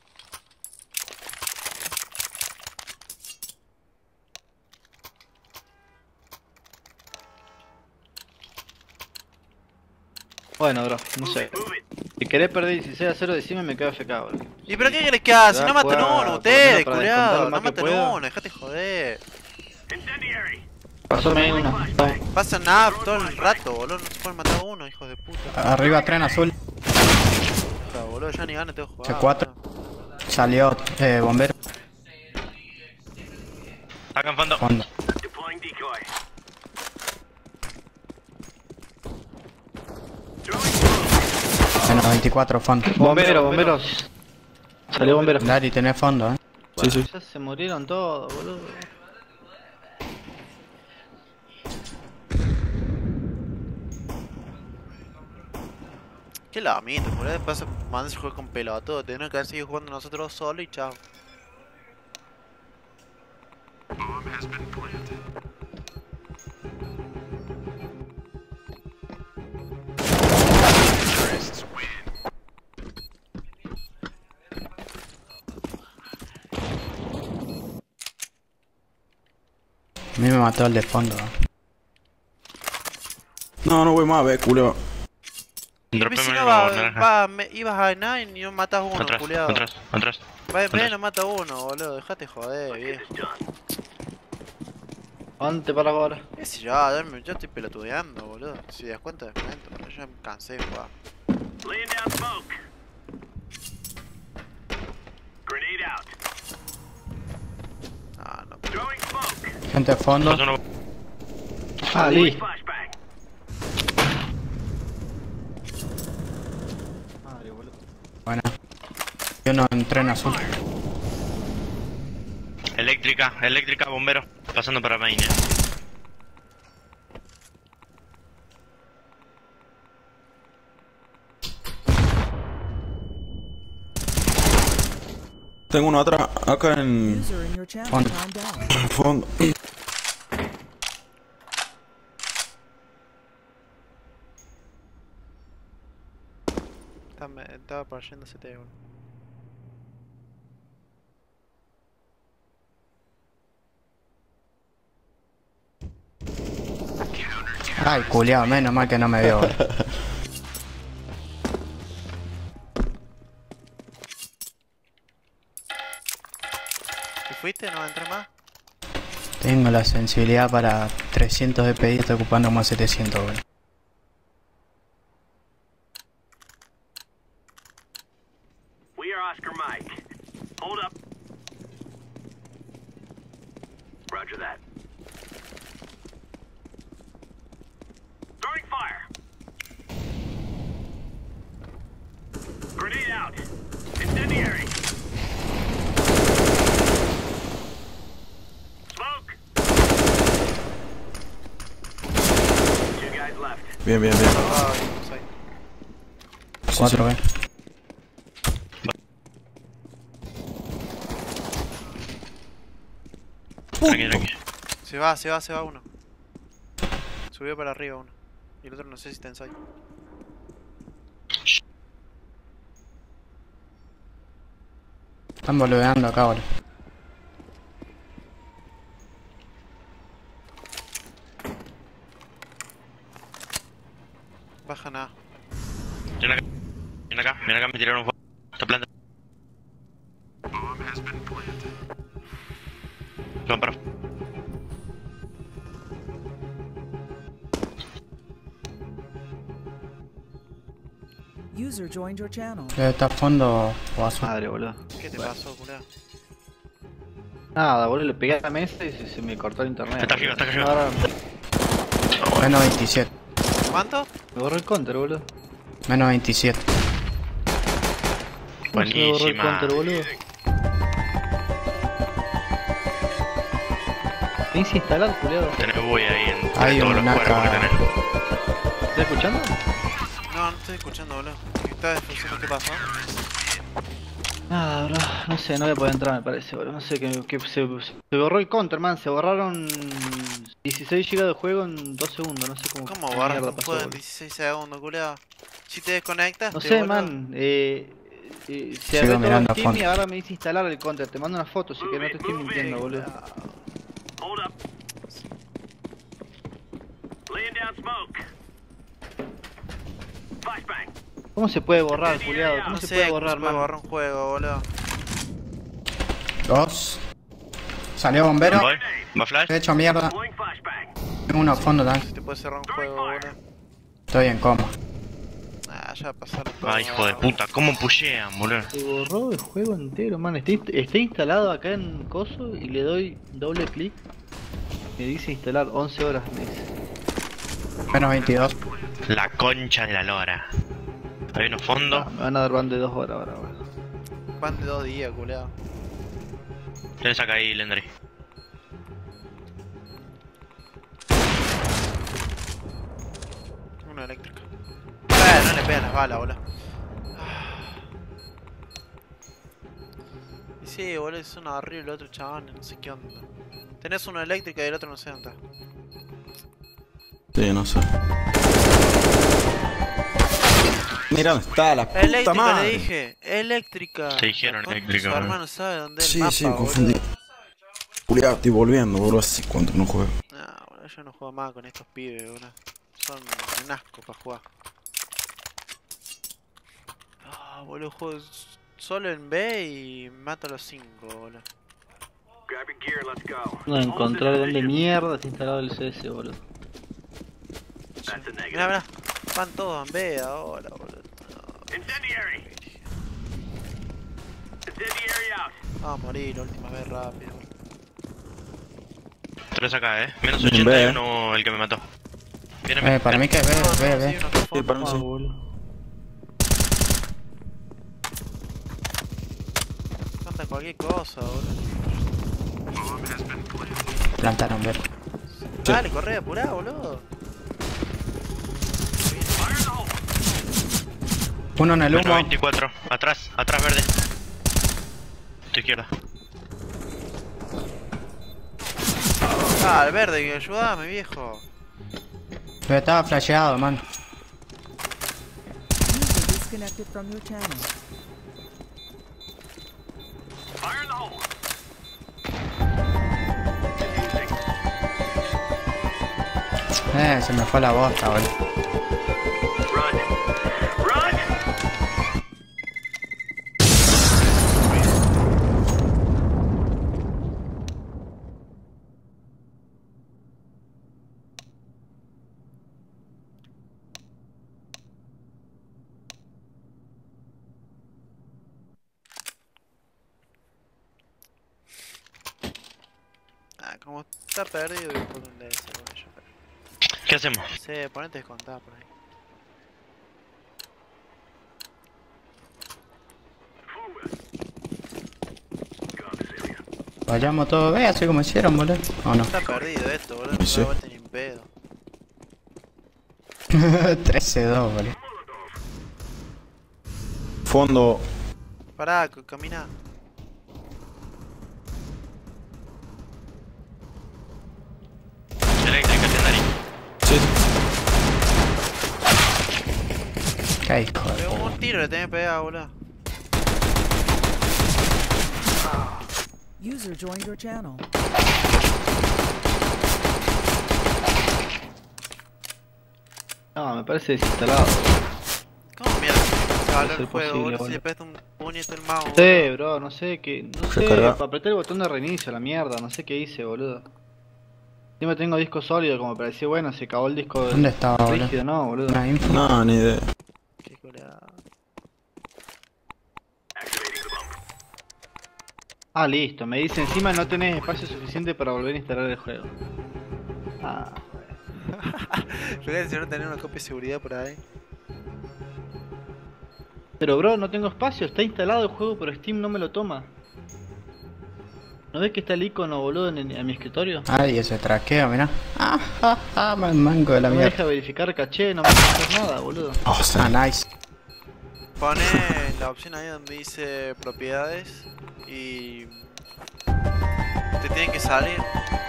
bueno, bro, no sé. Move it. Si querés perder dieciséis a cero, decime me quedo F K, bro. ¿Y pero qué querés que haga? Si Ya no matan juega, uno, por lo ustedes, menos para descontar culiado. lo No más que matan pueda. uno, dejate joder. Incendiary. Pasóme ahí uno. Vamos. Pasan nada todo el rato, boludo. No se pueden matar a uno, hijos de puta. Arriba, tren azul. Puta, boludo, ya ni ganas tengo de jugar. C cuatro. boludo. Salió, eh, bombero. Acá en fondo. Fondo. Deploying decoy. Throwing smoke. Menos veinticuatro, fondo. Bombero, bomberos. Salió bombero. Dari, tenés fondo, eh. Sí, sí. Ya se murieron todos, boludo. Qué lamito, boludo. Después mandas a jugar con pelotudo. Tenemos que haber seguido jugando nosotros solo y chao. me mató el de fondo. No, no voy más a ver, culo. Y Dropeme si el no va, naranja. va, me, ibas a nine y no matas uno, Atrás, culiado. atrás, atrás. Ve, ve, atrás. no mata uno, boludo. Dejate joder, viejo. Ante para ahora. ¿Qué sé yo? Ya, me- ya estoy pelotudeando, boludo. Si te das cuenta, descuento, pero ya me cansé de jugar. Laying down smoke. Grenade out. Ah, no. Throwing smoke. Gente de fondo. Falta uno. Ah, listo. Flashbang. Madre, boludo. Buena. Yo no entré en azul. Eléctrica, eléctrica, bombero. Pasando para main. eh. Tengo uno atrás, acá en User in your channel Fondo. timed out. el fondo. Estaba, estaba partiendo ese T, boludo. Ay, culiao, menos mal que no me vio. boludo. ¿Te fuiste? ¿No entré más? Tengo la sensibilidad para trescientos D P I, estoy ocupando más setecientos, boludo. We are Oscar Mike. Hold up. Roger that. Throwing fire. Grenade out. Incendiary. Smoke. Two guys left. Bien, bien, bien. Ah, no sé. cuatro B. Tranqui, tranqui. Se va, se va, se va uno. Subió para arriba uno. Y el otro no sé si está en side. Están boludeando acá, boludo. Baja nada. Viene acá, viene acá, viene acá, me tiraron un fuego. Esta planta. Van para. User joined your channel. Debe estar fondo o azul. Madre, boludo. ¿Qué te pasó, culero? Nada, boludo, le pegué a la mesa y se, se me cortó el internet. Está arriba, está arriba. Ahora Menos veintisiete. ¿Cuánto? me borró el counter, boludo. Menos veintisiete. ¿Cómo se me borró el Buenísima. counter, boludo? Te hice instalar, culiado. Tenés buey ahí en Hay todos los una cuerpos que acá. tenés. ¿Estás escuchando? No, no estoy escuchando, boludo. ¿Qué está desfuncionando? ¿Qué pasó? Nada, bro, no sé, no voy a poder entrar me parece, bro. No sé, que, que se, se borró el counter, man. Se borraron dieciséis gigas de juego en dos segundos. No sé cómo. ¿Cómo qué borras mierda un pasó, juego en boludo. dieciséis segundos, culero? Si te desconectas, No sé, man. Eh, eh, se Sigo abrió todo mirando a Steam fondo. y ahora me dice instalar el counter. Te mando una foto, así que no te estoy mintiendo, boludo. Hold up. Laying down smoke. Flashbang. ¿Cómo se puede borrar, culiado? ¿Cómo No se sé puede cómo borrar, se puede man? borrar un juego, boludo. Dos. Salió bombero. Voy, va flash. He hecho mierda. Deploying flashbang. Tengo uno a fondo también. Si te puede cerrar un juego, boludo. Estoy en coma. Ah, ya pasaron todo. Ah, hijo de puta, ¿cómo pushean, boludo? Se borró el juego entero, man. Está, está instalado acá en Coso y le doy doble clic. Me dice instalar once horas, me dice. Menos veintidós. La concha de la lora. Hay unos Ah, fondos. me van a dar ban de dos horas ahora, boludo. Van de dos días, culero. Tenés acá ahí, Lendry. Una eléctrica. Eh, no le pegan las balas, boludo. Y sí, boludo, es uno arriba y el otro chabón, no sé qué onda. Tenés una eléctrica y el otro no sé dónde está. Sí, no sé. Mira dónde está la puta Eléctrica madre. le dije, eléctrica. Te dijeron La concha de eléctrica, Su boludo. hermano sabe dónde es Sí, el mapa, sí, boludo. confundí. Julián, estoy volviendo, boludo, hace cuánto que no juego. yo no juego más con estos pibes, boludo. Son un asco para jugar. Ah, boludo, juego solo en B y mato a los cinco, boludo. Grabbing gear, let's go. No encontrar dónde mierda está instalado el C S, boludo. That's a negative. Mirá, mirá. Van todos en B ahora, boludo. Incendiary! Incendiary out! Vamos a morir, la última vez rápido. Tres acá, eh. Menos Bien, ochenta y ve. uno el que me mató. Viene, Eh, para mí que ve, ve, ve. Sí, uno que Sí, fondo. para mí Ah, sí. boludo. Canta cualquier cosa, boludo. Plantaron, ve. Dale, corre, apurá, boludo. Uno en el Menos humo. veinticuatro. Atrás, atrás verde. Tu izquierda. Ah, el verde, que ayudame, viejo. Pero estaba flasheado, man. User disconnected from your channel. Fire in the hole! Eh, se me fue la bosta, boludo. Run! Run! Ah, como está perdido, voy por un D S, boludo. Yo creo. ¿Qué hacemos? Sí, ponete a descontar por ahí. Vayamos todos B, así como hicieron, boludo. ¿O no? Está perdido esto, boludo. No Sí. me da vuelta ni un pedo. trece dos, boludo. Fondo. Pará, c- camina. Eléctrica, Tendari. Sí. Qué hijo de Pegó puta. un tiro, le tenés que pegar, boludo. User joined your channel. No, me parece desinstalado. ¿Cómo mierda? Se va ser el juego, posible, boludo. Si boludo. le pegas un puñete el mouse. No sé, bro, no sé qué. No sé, Recarga. apreté el botón de reinicio, la mierda, no sé qué hice, boludo. Encima tengo disco sólido, como parecía bueno, se acabó el disco ¿Dónde estaba, boludo? rígido, no, boludo. Una info. No, ni idea. Qué coleada. Ah, listo, me dice encima no tenés espacio suficiente para volver a instalar el juego. Ah, Fíjate si no tener una copia de seguridad por ahí. pero bro, no tengo espacio, está instalado el juego, pero Steam no me lo toma. ¿No ves que está el icono, boludo, en, en mi escritorio? Ay, ese traqueo, mirá. Ah, ah, ah, man, mango de la No me deja mierda. verificar caché, no me deja hacer nada, boludo. Oh, sí. Ah, nice. Pone la opción ahí donde dice propiedades y te tienen que salir.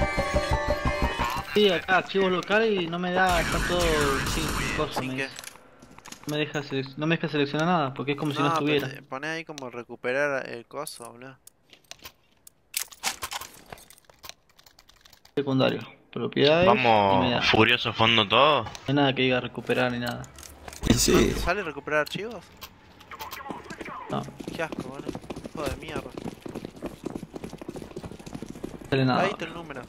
Sí, acá archivos locales y no me da, está todo sin cosas, Sin me que. dice. No me deja selec- no me deja seleccionar nada, porque es como si no No, pero estuviera. te- pone ahí como recuperar el coso, boludo. Secundario. Propiedades. y me da. Vamos furioso fondo todo. No hay nada que diga recuperar ni nada. Y sí. ¿No ¿Sale recuperar archivos? No, Qué asco, boludo. Hijo de mierda. no sale nada. Ahí está el número.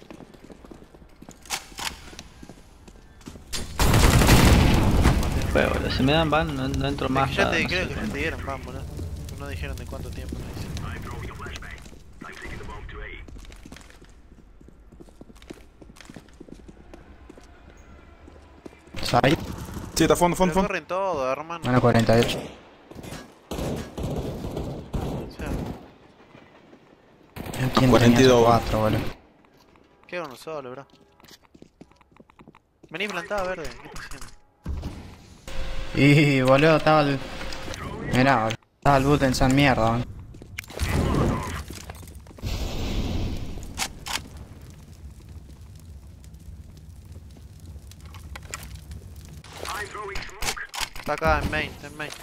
Pero boludo, si me dan ban, no, no entro Es más. que ya nada, te no creo sé. que ya te dieron pan, boludo. No dijeron de cuánto tiempo no dice. Ahí. Sí, está fondo, fondo, Pero fondo. corren todo, hermano. Bueno, cuarenta y ocho. O sea, ¿Quién cuarenta y dos. tenía cuatro, boludo? queda uno solo, bro. Vení plantado, verde. ¿Qué estás haciendo? Y, boludo, estaba el... Mirá, boludo. Estaba el boot en San Mierda, boludo. Está acá en main, está en main.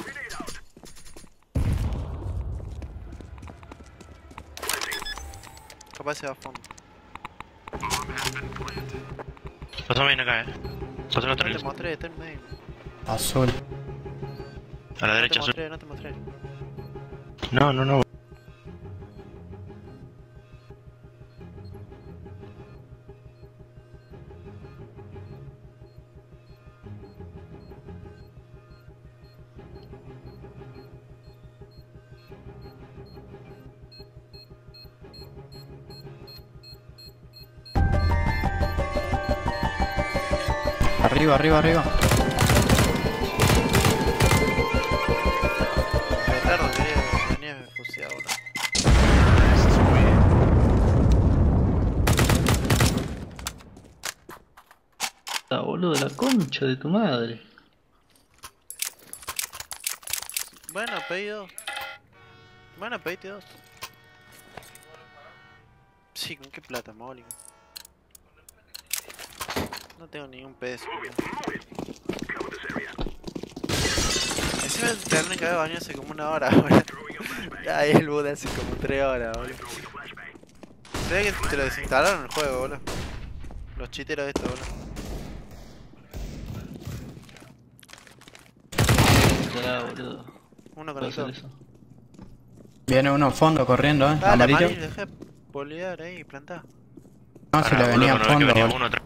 Capaz se va a fondo. Pasame bien acá, eh. Pasame otra No te luz. mostré, está en medio. Azul. A la No te derecha, azul. mostré, no te mostré. No, no, no. Arriba, arriba, arriba. Retardo, quería, venía fusiado, boludo. Ah, boludo, la concha de tu madre. Bueno, pedí dos. Bueno, pediste dos. Sí, ¿con qué plata, Mólico? No tengo ni un peso. Encima tendré que haber bañado hace como una hora, boludo. Ahí el boot hace como tres horas, boludo. Se ve que te lo desinstalaron el juego, boludo. Los chiteros de esto, boludo. Ya, boludo. Uno Puedo hacer conectado. eso. Viene uno fondo corriendo, eh. Dale, Amarillo. amarillo, dejé bolear ahí y plantar. No, si le venía boludo, no, que fondo, venía boludo. uno atrás.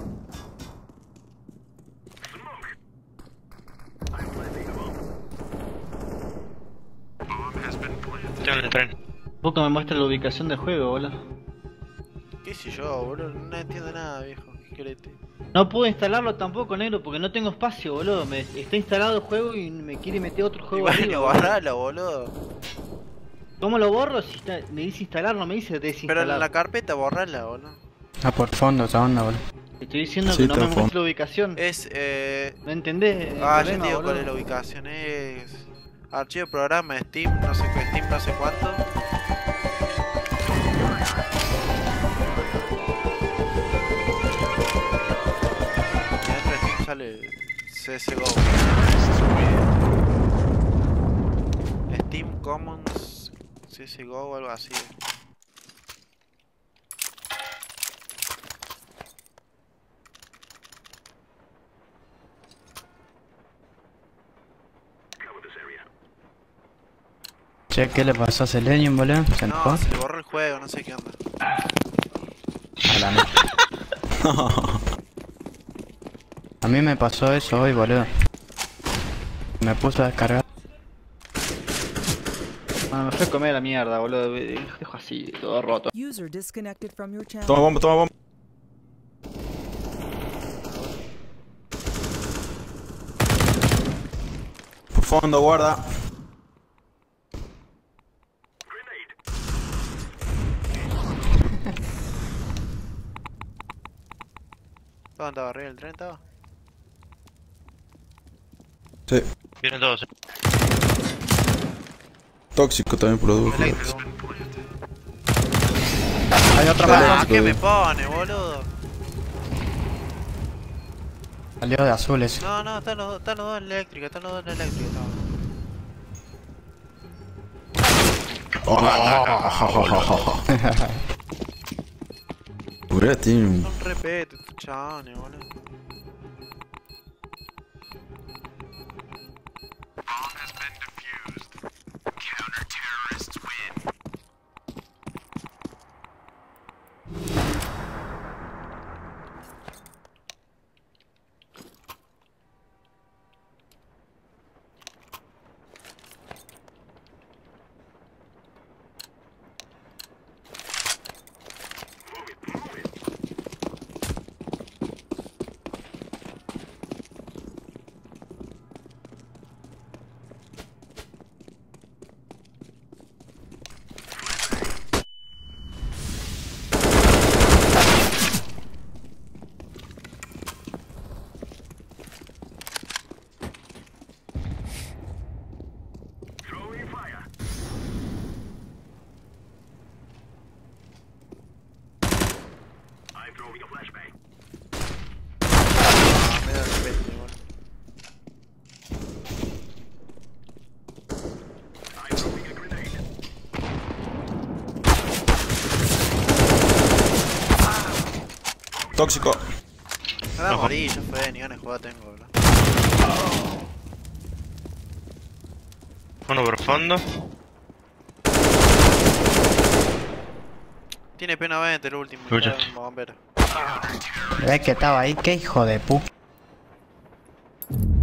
Estoy en el tren. Poco me muestra la ubicación del juego, boludo. ¿Qué sé yo, boludo? No entiendo nada, viejo. ¿Qué querés? No puedo instalarlo tampoco, negro, porque no tengo espacio, boludo. Me, está instalado el juego y me quiere meter otro Y juego bueno, arriba, boludo. borralo, boludo. ¿Cómo lo borro? Si está, me dice instalar, no me dice Pero desinstalar. en la carpeta, borrala, boludo. Está por fondo esa onda, boludo. Te estoy diciendo Sí, que no está me fondo. muestra la ubicación. Es, eh... ¿No entendés? el Ah, ya problema, te digo boludo? cuál es la ubicación. Es... Archivo de programa, Steam, no sé qué, Steam no sé cuánto. Y dentro de Steam sale C S G O. Steam Commons C S G O o algo así. Che, ¿qué le pasó a Selenium, boludo? ¿Se enojó? No, se le borró el juego, no sé qué onda. A la mierda. A mí me pasó eso hoy, boludo. Me puso a descargar. Bueno, me fui a comer la mierda, boludo. Dejo así, todo roto. User disconnected from your channel. Toma bomba, toma bomba. Por fondo, guarda. ¿Dónde estaba? ¿Arriba del tren estaba? Sí. Vienen todos, eh. Tóxico también por los dos. Eléctrico. Hay otra Dale. Ah, más. ¿qué me pone, boludo? Salió de azul ese. No, no, están los, dos- están los dos en eléctrica, están los dos en eléctrica. Pura team. Son repete, estos chabones, boludo. Ah, me da repete, boludo. Tóxico. Me voy a Ojo. morir, ya fue, ni ganas de jugar tengo, boludo. Uno por fondo. Tiene pena veinte el último, Escuchaste. está en bombero. ¿Ves que estaba ahí? ¿Qué hijo de pu?